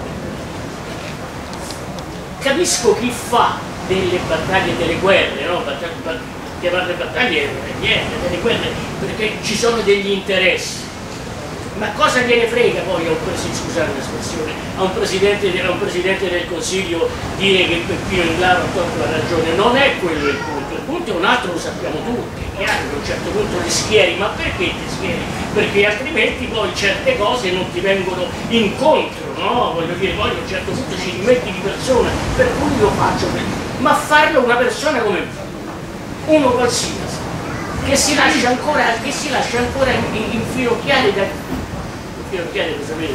E: Capisco chi fa delle battaglie, delle guerre, no? Chiamarle battaglie è niente, delle guerre, perché ci sono degli interessi. Ma cosa gliene frega poi scusate l'espressione, a un presidente del Consiglio dire che Peppino Englaro ha tolto la ragione? Non è quello il punto è un altro, lo sappiamo tutti, è chiaro che a un certo punto ti schieri, ma perché ti schieri? Perché altrimenti poi certe cose non ti vengono incontro, no? Voglio dire, poi a un certo punto ci rimetti di persona, per cui lo faccio, ma farlo una persona come me, uno qualsiasi, che si lascia ancora infinocchiare da... Infinocchiare, lo sapete?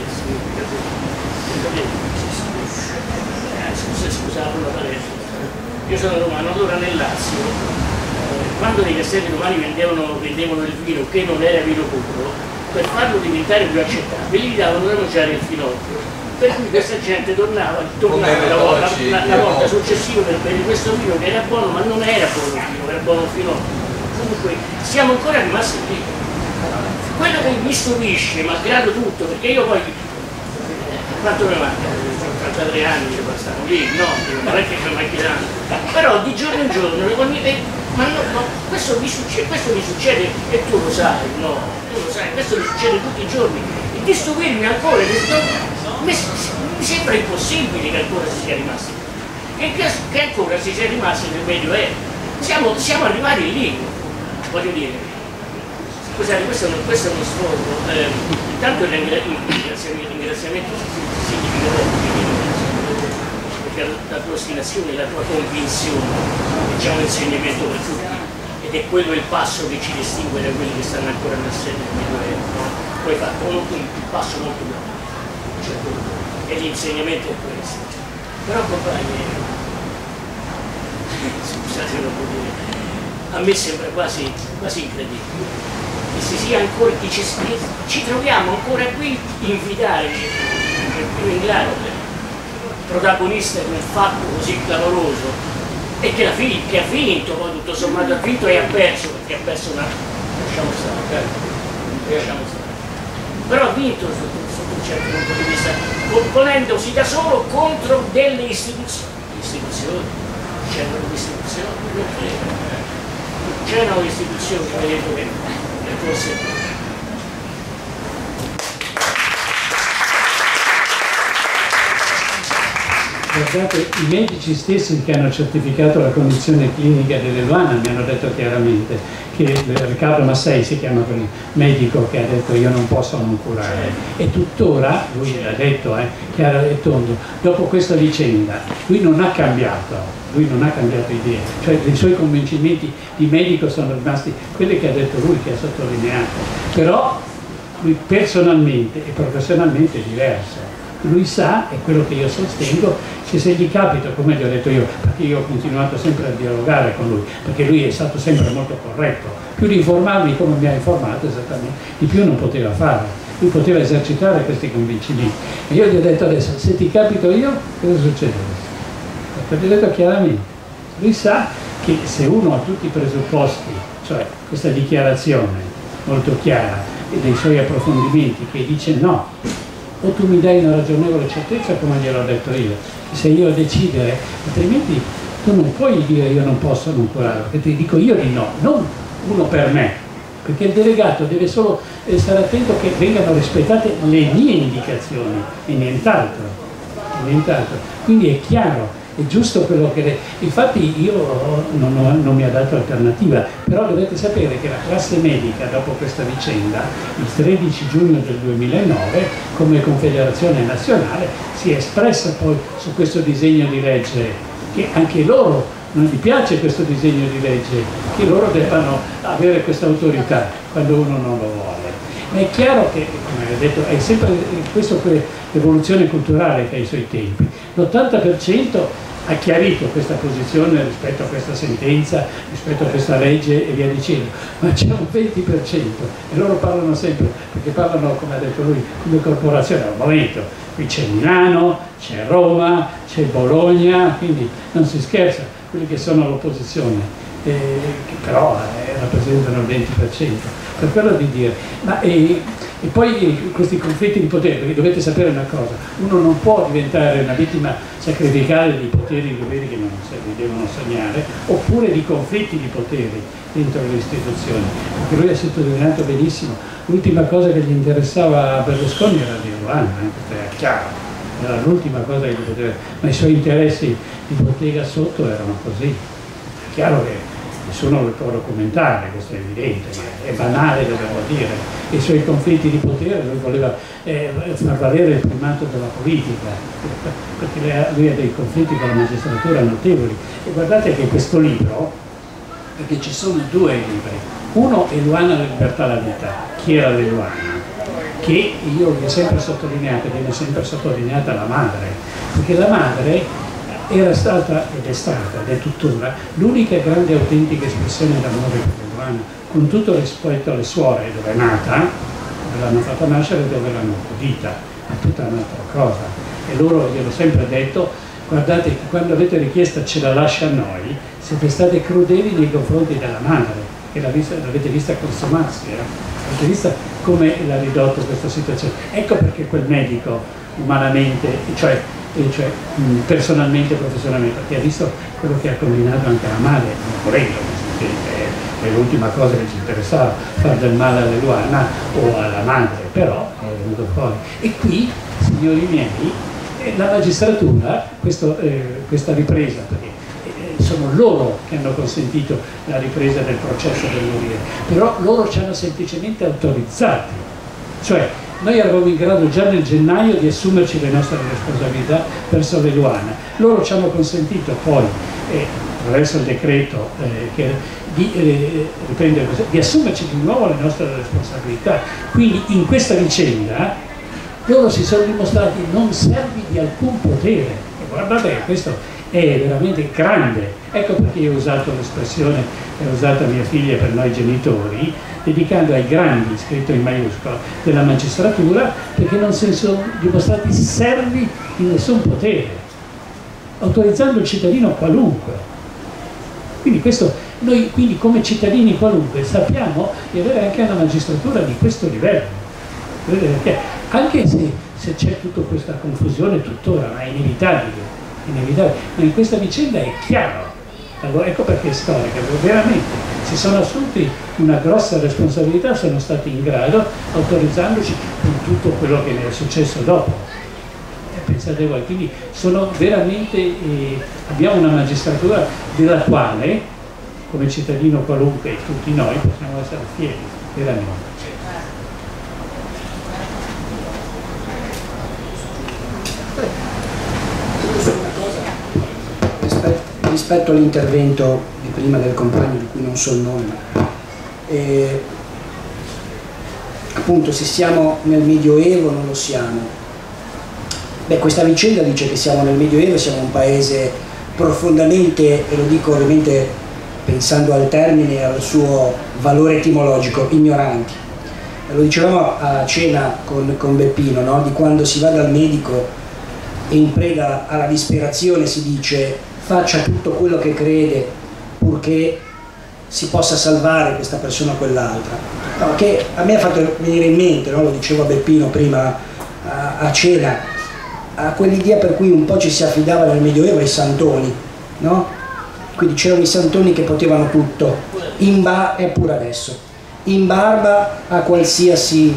E: Scusate la palestra. Io sono romano, allora nel Lazio, quando nei castelli romani vendevano il vino che non era vino puro, per farlo diventare più accettabile gli davano da mangiare il finocchio, per cui questa gente tornava la volta successiva per bere questo vino che era buono, ma non era buono vino, era buono finocchio. Comunque siamo ancora rimasti lì. Quello che mi stupisce, malgrado tutto, perché io poi quanto mi manca? 33 anni che stiamo lì, no, non è che mi manchi tanto, però di giorno in giorno questo mi succede e tu lo sai, no, tu lo sai, questo mi succede tutti i giorni e di stupirmi ancora, mi sembra impossibile che ancora si sia rimasti. che ancora si sia rimasti nel Medioevo. Siamo arrivati lì, voglio dire. Scusate, questo è uno sfogo. Intanto il ringraziamento significa perché la tua ostinazione, la tua convinzione è già un insegnamento per tutti, ed è quello il passo che ci distingue da quelli che stanno ancora nel segno del Medioevo. Poi hai fatto un passo molto grande, cioè, e l'insegnamento è questo. Però compagni, scusate, non può dire, a me sembra quasi incredibile che si sia ancora, che ci troviamo ancora qui invitare il più in grado protagonista di un fatto così clamoroso, e che ha vinto, poi tutto sommato ha vinto e ha perso, perché ha perso una, lasciamo stare, però ha vinto sotto un certo punto di vista, ponendosi da solo contro delle istituzioni. C'erano istituzioni, non credo, c'erano istituzioni che aveva detto che forse.
B: Guardate, i medici stessi che hanno certificato la condizione clinica dell'Eluana mi hanno detto chiaramente che Riccardo Massei si chiama quel medico che ha detto io non posso non curare, e tuttora, lui l'ha detto chiaro e tondo, dopo questa vicenda lui non ha cambiato idea, cioè i suoi convincimenti di medico sono rimasti quelli che ha detto lui, che ha sottolineato, però lui personalmente e professionalmente è diverso. Lui sa, è quello che io sostengo, che se gli capita, come gli ho detto io, perché io ho continuato sempre a dialogare con lui, perché lui è stato sempre molto corretto, più di informarmi come mi ha informato esattamente, di più non poteva fare, lui poteva esercitare questi convincimenti. E io gli ho detto adesso, se ti capito io, cosa succede adesso? Perché gli ho detto chiaramente, lui sa che se uno ha tutti i presupposti, cioè questa dichiarazione molto chiara e dei suoi approfondimenti, che dice no, o tu mi dai una ragionevole certezza come gliel'ho detto io, se io a decidere, altrimenti tu non puoi dire io non posso non curare, perché ti dico io di no, non uno per me, perché il delegato deve solo stare attento che vengano rispettate le mie indicazioni e nient'altro, quindi è chiaro. È giusto quello che... Infatti io non mi ha dato alternativa, però dovete sapere che la classe medica dopo questa vicenda, il 13 giugno del 2009, come Confederazione Nazionale, si è espressa poi su questo disegno di legge, che anche loro non gli piace questo disegno di legge, che loro debbano avere questa autorità quando uno non lo vuole. Ma è chiaro che, come ho detto, è sempre questo l'evoluzione culturale che ha i suoi tempi. L'80% ha chiarito questa posizione rispetto a questa sentenza, rispetto a questa legge e via dicendo, ma c'è un 20% e loro parlano sempre, perché parlano, come ha detto lui, come corporazione al momento. Qui c'è Milano, c'è Roma, c'è Bologna, quindi non si scherza, quelli che sono all'opposizione. Che però rappresentano il 20%, per quello di dire, e poi questi conflitti di potere, perché dovete sapere una cosa, uno non può diventare una vittima sacrificale di poteri e doveri che non si devono sognare, oppure di conflitti di poteri dentro le istituzioni, perché lui ha sottolineato benissimo, l'ultima cosa che gli interessava a Berlusconi era di Eluana, questo era chiaro, era l'ultima cosa che gli poteva, ma i suoi interessi di bottega sotto erano così. È chiaro che nessuno lo può documentare, questo è evidente, ma è banale, dobbiamo dire. I suoi conflitti di potere, lui voleva far valere il primato della politica, perché lui ha dei conflitti con la magistratura notevoli. E guardate che questo libro, perché ci sono due libri, uno è Eluana, la libertà, la vita, chi era l'Eluana? Che io vi ho sempre sottolineato, viene sempre sottolineata la madre, perché la madre era stata ed è tuttora l'unica grande e autentica espressione d'amore per Eluana, con tutto rispetto alle suore dove è nata, dove l'hanno fatta nascere e dove l'hanno accudita, è tutta un'altra cosa. E loro, gliel'ho sempre detto, guardate che quando avete richiesta ce la lascia a noi, siete state crudeli nei confronti della madre, che l'avete vista consumarsi, avete vista come l'ha ridotto questa situazione. Ecco perché quel medico umanamente, cioè personalmente e professionalmente, perché ha visto quello che ha combinato anche la madre, non volendo, è l'ultima cosa che ci interessava, far del male all'Eluana o alla madre, però è venuto fuori. E qui, signori miei, La magistratura, questa ripresa, perché sono loro che hanno consentito la ripresa del processo del morire, però loro ci hanno semplicemente autorizzati, cioè noi eravamo in grado già nel gennaio di assumerci le nostre responsabilità verso l'Eluana, loro ci hanno consentito poi, attraverso il decreto, di assumerci di nuovo le nostre responsabilità. Quindi in questa vicenda loro si sono dimostrati non servi di alcun potere, e guardate, questo è veramente grande. Ecco perché io ho usato l'espressione che ha usata mia figlia per noi genitori, dedicando ai grandi, scritto in maiuscolo, della magistratura, perché non si sono dimostrati servi di nessun potere, autorizzando il cittadino qualunque. Quindi noi quindi come cittadini qualunque sappiamo di avere anche una magistratura di questo livello, perché anche se c'è tutta questa confusione tuttora, ma è inevitabile, ma in questa vicenda è chiaro. Allora, ecco perché è storica, perché veramente si sono assunti una grossa responsabilità, sono stati in grado, autorizzandoci con tutto quello che ne è successo dopo. Pensate voi, quindi sono veramente, abbiamo una magistratura della quale, come cittadino qualunque e tutti noi, possiamo essere fieri, veramente.
C: Rispetto all'intervento di prima del compagno di cui non so il nome, appunto, se siamo nel Medioevo non lo siamo. Beh, questa vicenda dice che siamo nel Medioevo, siamo un paese profondamente, e lo dico ovviamente pensando al termine e al suo valore etimologico, ignoranti. Lo dicevamo a cena con Beppino, no? Di quando si va dal medico e in preda alla disperazione si dice faccia tutto quello che crede purché si possa salvare questa persona o quell'altra. No, che a me ha fatto venire in mente, no? Lo dicevo a Beppino prima a cena, a quell'idea per cui un po' ci si affidava nel Medioevo ai santoni, no? Quindi c'erano i santoni che potevano tutto, e pure adesso, in barba a qualsiasi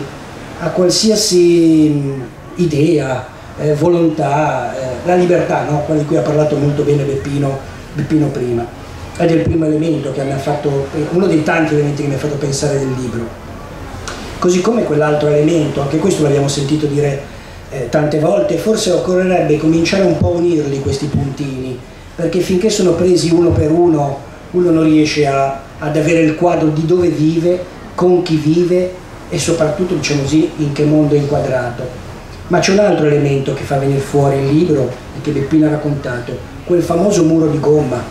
C: idea, volontà, la libertà, no? Quella di cui ha parlato molto bene Beppino prima, ed è il primo elemento che mi ha fatto, uno dei tanti elementi che mi ha fatto pensare del libro. Così come quell'altro elemento, anche questo l'abbiamo sentito dire tante volte, forse occorrerebbe cominciare un po' a unirli questi puntini, perché finché sono presi uno per uno non riesce ad avere il quadro di dove vive, con chi vive e soprattutto, diciamo così, in che mondo è inquadrato. Ma c'è un altro elemento che fa venire fuori il libro e che Beppino ha raccontato, quel famoso muro di gomma,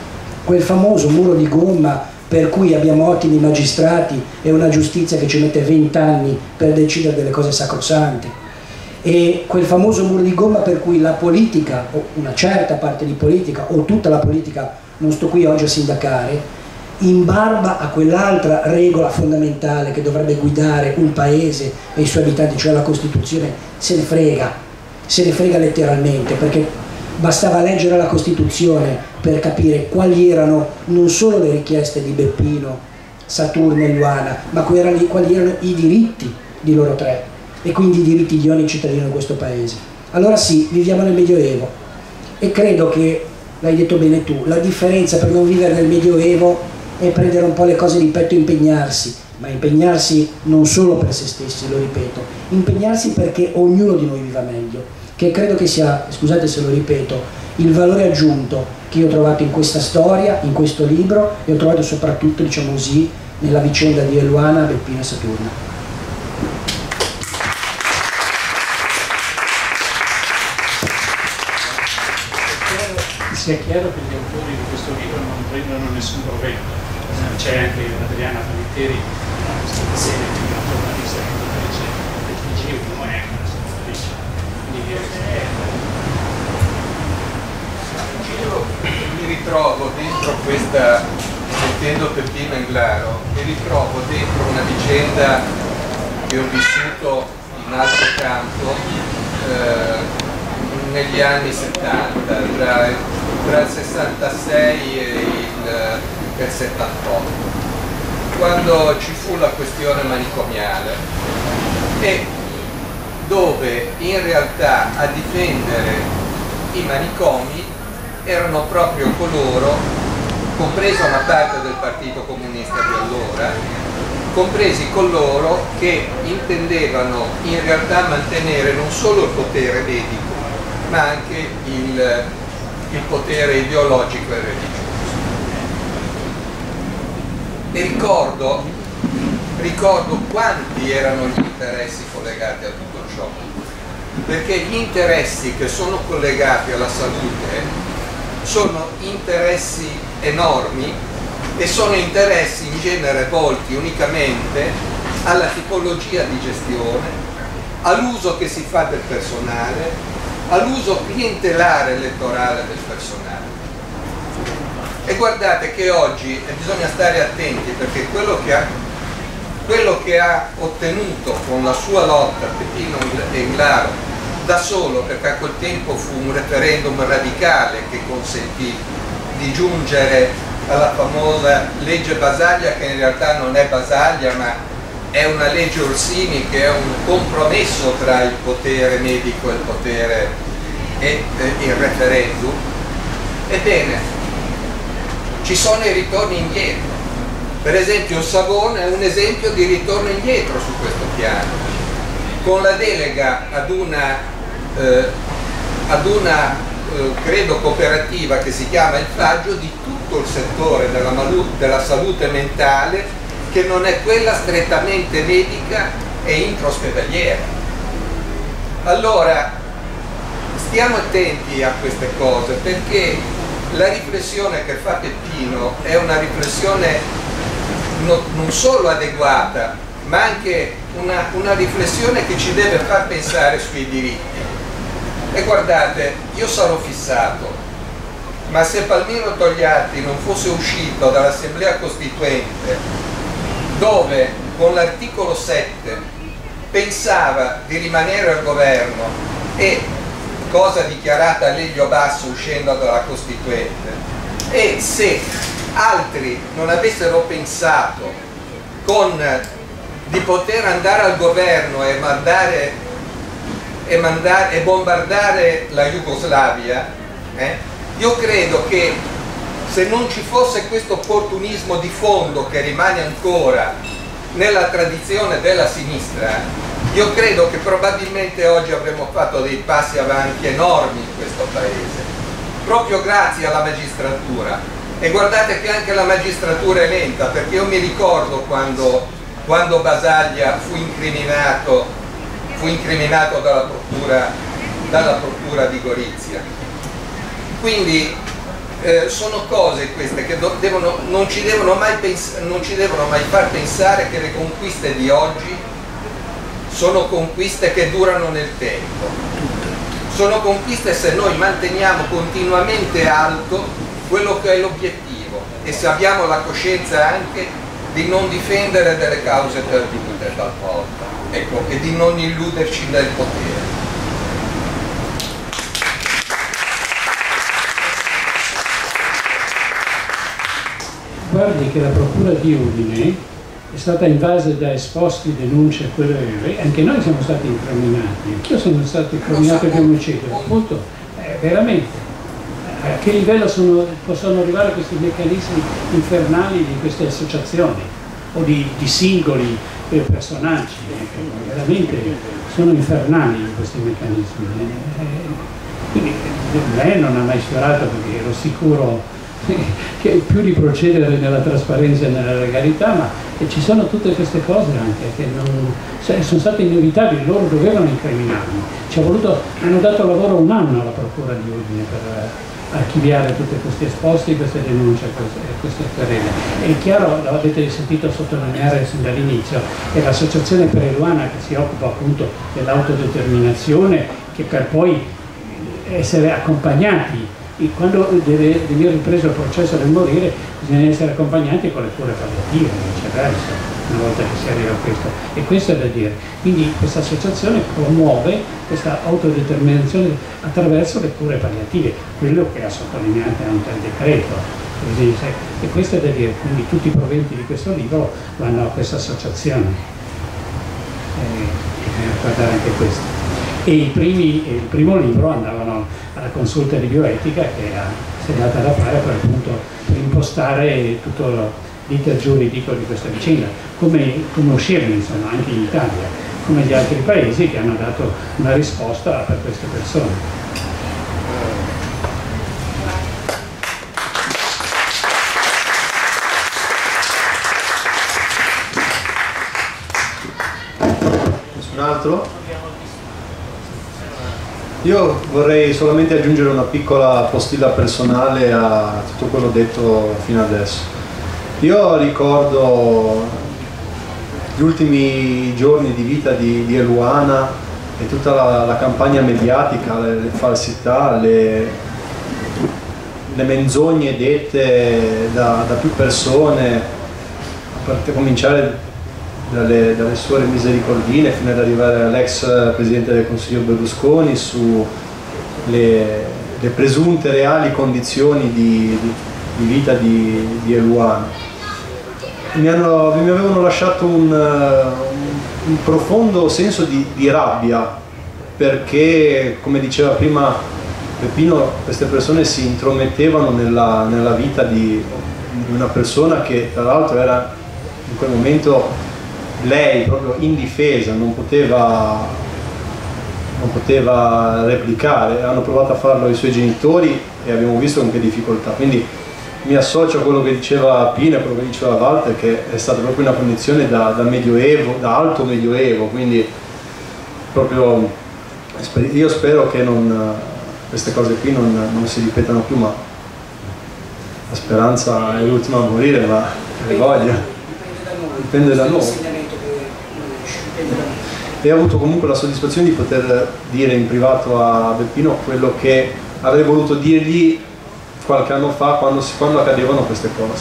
C: per cui abbiamo ottimi magistrati e una giustizia che ci mette 20 anni per decidere delle cose sacrosante, e quel famoso muro di gomma per cui la politica, o una certa parte di politica, o tutta la politica, non sto qui oggi a sindacare, in barba a quell'altra regola fondamentale che dovrebbe guidare un paese e i suoi abitanti, cioè la Costituzione, se ne frega letteralmente, perché bastava leggere la Costituzione per capire quali erano non solo le richieste di Beppino, Saturno e Luana, ma quali erano i diritti di loro tre, e quindi i diritti di ogni cittadino in questo paese. Allora sì, viviamo nel Medioevo, e credo che, l'hai detto bene tu, la differenza per non vivere nel Medioevo è prendere un po' le cose di petto e impegnarsi, ma impegnarsi non solo per se stessi, lo ripeto, impegnarsi perché ognuno di noi viva meglio, che credo che sia, scusate se lo ripeto, il valore aggiunto che io ho trovato in questa storia, in questo libro, e ho trovato soprattutto, diciamo così, nella vicenda di Eluana, Beppino e Saturno.
B: Sia chiaro che gli autori di questo libro non prendono nessun provento. C'è anche Adriana Panitteri, questa serie di una giornalista che dice che TG non è una scrittrice.
F: Mi ritrovo dentro questa, sentendo Peppino Englaro, mi ritrovo dentro una vicenda che ho vissuto in altro campo negli anni 70, tra il 66 e il 78, quando ci fu la questione manicomiale, e dove in realtà a difendere i manicomi erano proprio coloro, compresa una parte del Partito Comunista di allora, compresi coloro che intendevano in realtà mantenere non solo il potere medico, ma anche il potere ideologico e religioso. E ricordo quanti erano gli interessi collegati a tutto ciò, perché gli interessi che sono collegati alla salute sono interessi enormi e sono interessi in genere volti unicamente alla tipologia di gestione, all'uso che si fa del personale, all'uso clientelare elettorale del personale. E guardate che oggi bisogna stare attenti, perché quello che ha ottenuto con la sua lotta Peppino Englaro da solo, perché a quel tempo fu un referendum radicale che consentì di giungere alla famosa legge Basaglia, che in realtà non è Basaglia ma è una legge Orsini, che è un compromesso tra il potere medico e il potere e il referendum. Ebbene, ci sono i ritorni indietro. Per esempio Savona è un esempio di ritorno indietro su questo piano, con la delega ad una credo cooperativa che si chiama Il Faggio, di tutto il settore della salute mentale, che non è quella strettamente medica e intraospedaliera. Allora stiamo attenti a queste cose, perché la riflessione che fa Peppino è una riflessione non solo adeguata, ma anche una riflessione che ci deve far pensare sui diritti. E guardate, io sarò fissato, ma se Palmiro Togliatti non fosse uscito dall'Assemblea Costituente, dove con l'articolo 7 pensava di rimanere al governo, e cosa dichiarata a Lelio Basso uscendo dalla Costituente, e se altri non avessero pensato di poter andare al governo e bombardare la Jugoslavia, io credo che se non ci fosse questo opportunismo di fondo che rimane ancora nella tradizione della sinistra, io credo che probabilmente oggi avremmo fatto dei passi avanti enormi in questo paese, proprio grazie alla magistratura. E guardate che anche la magistratura è lenta, perché io mi ricordo quando Basaglia fu incriminato dalla procura di Gorizia. Quindi sono cose queste che non ci devono mai far pensare che le conquiste di oggi sono conquiste che durano nel tempo. Sono conquiste se noi manteniamo continuamente alto quello che è l'obiettivo, e se abbiamo la coscienza anche di non difendere delle cause perdute talvolta, ecco, e di non illuderci del potere.
B: Guardi che la Procura di Udine è stata invasa da esposti, denunce, anche noi siamo stati incriminati, anch'io sono stato incriminato di omicidio, appunto, veramente. A che livello possono arrivare questi meccanismi infernali di queste associazioni o di singoli personaggi? Veramente sono infernali questi meccanismi. Quindi lei non ha mai sfiorato, perché ero sicuro che più di procedere nella trasparenza e nella legalità, ma ci sono tutte queste cose anche che sono state inevitabili, loro dovevano incriminarmi. Hanno dato lavoro un anno alla Procura di Udine per archiviare tutti questi esposti, queste denunce, queste querele. È chiaro, l'avete sentito sottolineare sin dall'inizio, è l'associazione peruviana che si occupa appunto dell'autodeterminazione, che per poi essere accompagnati, quando deve venire ripreso il processo del morire, bisogna essere accompagnati con le cure palliative, viceversa, una volta che si arriva a questo. E questo è da dire. Quindi questa associazione promuove questa autodeterminazione attraverso le cure palliative, quello che ha sottolineato anche il decreto. E questo è da dire. Quindi tutti i proventi di questo libro vanno a questa associazione. Bisogna guardare anche questo. E il primo libro andavano alla consulta di bioetica che si è data da fare per impostare tutto l'iter giuridico di questa vicenda, come uscirne insomma anche in Italia, come gli altri paesi che hanno dato una risposta per queste persone.
A: Nessun altro? Io vorrei solamente aggiungere una piccola postilla personale a tutto quello detto fino adesso. Io ricordo gli ultimi giorni di vita di Eluana e tutta la campagna mediatica, le falsità, le menzogne dette da più persone, a cominciare dalle suore misericordine fino ad arrivare all'ex presidente del Consiglio Berlusconi su le presunte reali condizioni di vita di Eluana. Mi avevano lasciato un profondo senso di rabbia, perché, come diceva prima Peppino, queste persone si intromettevano nella vita di una persona che tra l'altro era in quel momento lei proprio indifesa, non poteva replicare. Hanno provato a farlo i suoi genitori e abbiamo visto con che difficoltà. Quindi mi associo a quello che diceva Pino e a quello che diceva Walter, che è stata proprio una punizione da medioevo, da alto medioevo, quindi proprio io spero che queste cose qui non si ripetano più, ma la speranza è l'ultima a morire, ma le voglia dipende da noi. E ho avuto comunque la soddisfazione di poter dire in privato a Beppino quello che avrei voluto dirgli qualche anno fa quando accadevano queste cose.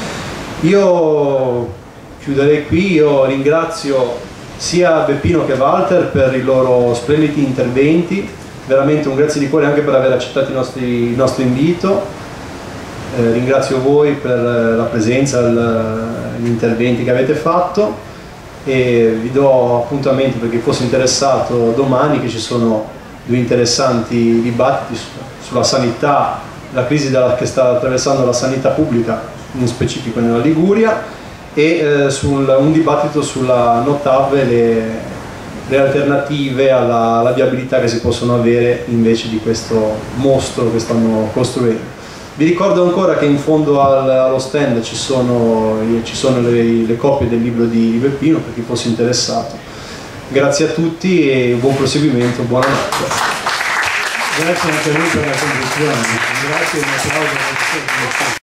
A: Io chiuderei qui. Io ringrazio sia Beppino che Walter per i loro splendidi interventi, veramente un grazie di cuore anche per aver accettato il nostro invito. Ringrazio voi per la presenza, gli interventi che avete fatto, e vi do appuntamento, per chi fosse interessato, domani, che ci sono due interessanti dibattiti sulla sanità, la crisi che sta attraversando la sanità pubblica, in specifico nella Liguria, e un dibattito sulla NOTAV e le alternative alla viabilità che si possono avere invece di questo mostro che stanno costruendo. Vi ricordo ancora che in fondo allo stand ci sono le copie del libro di Beppino, per chi fosse interessato. Grazie a tutti e buon proseguimento, buonanotte.
B: Grazie anche a voi per la conduzione. Grazie e un applauso.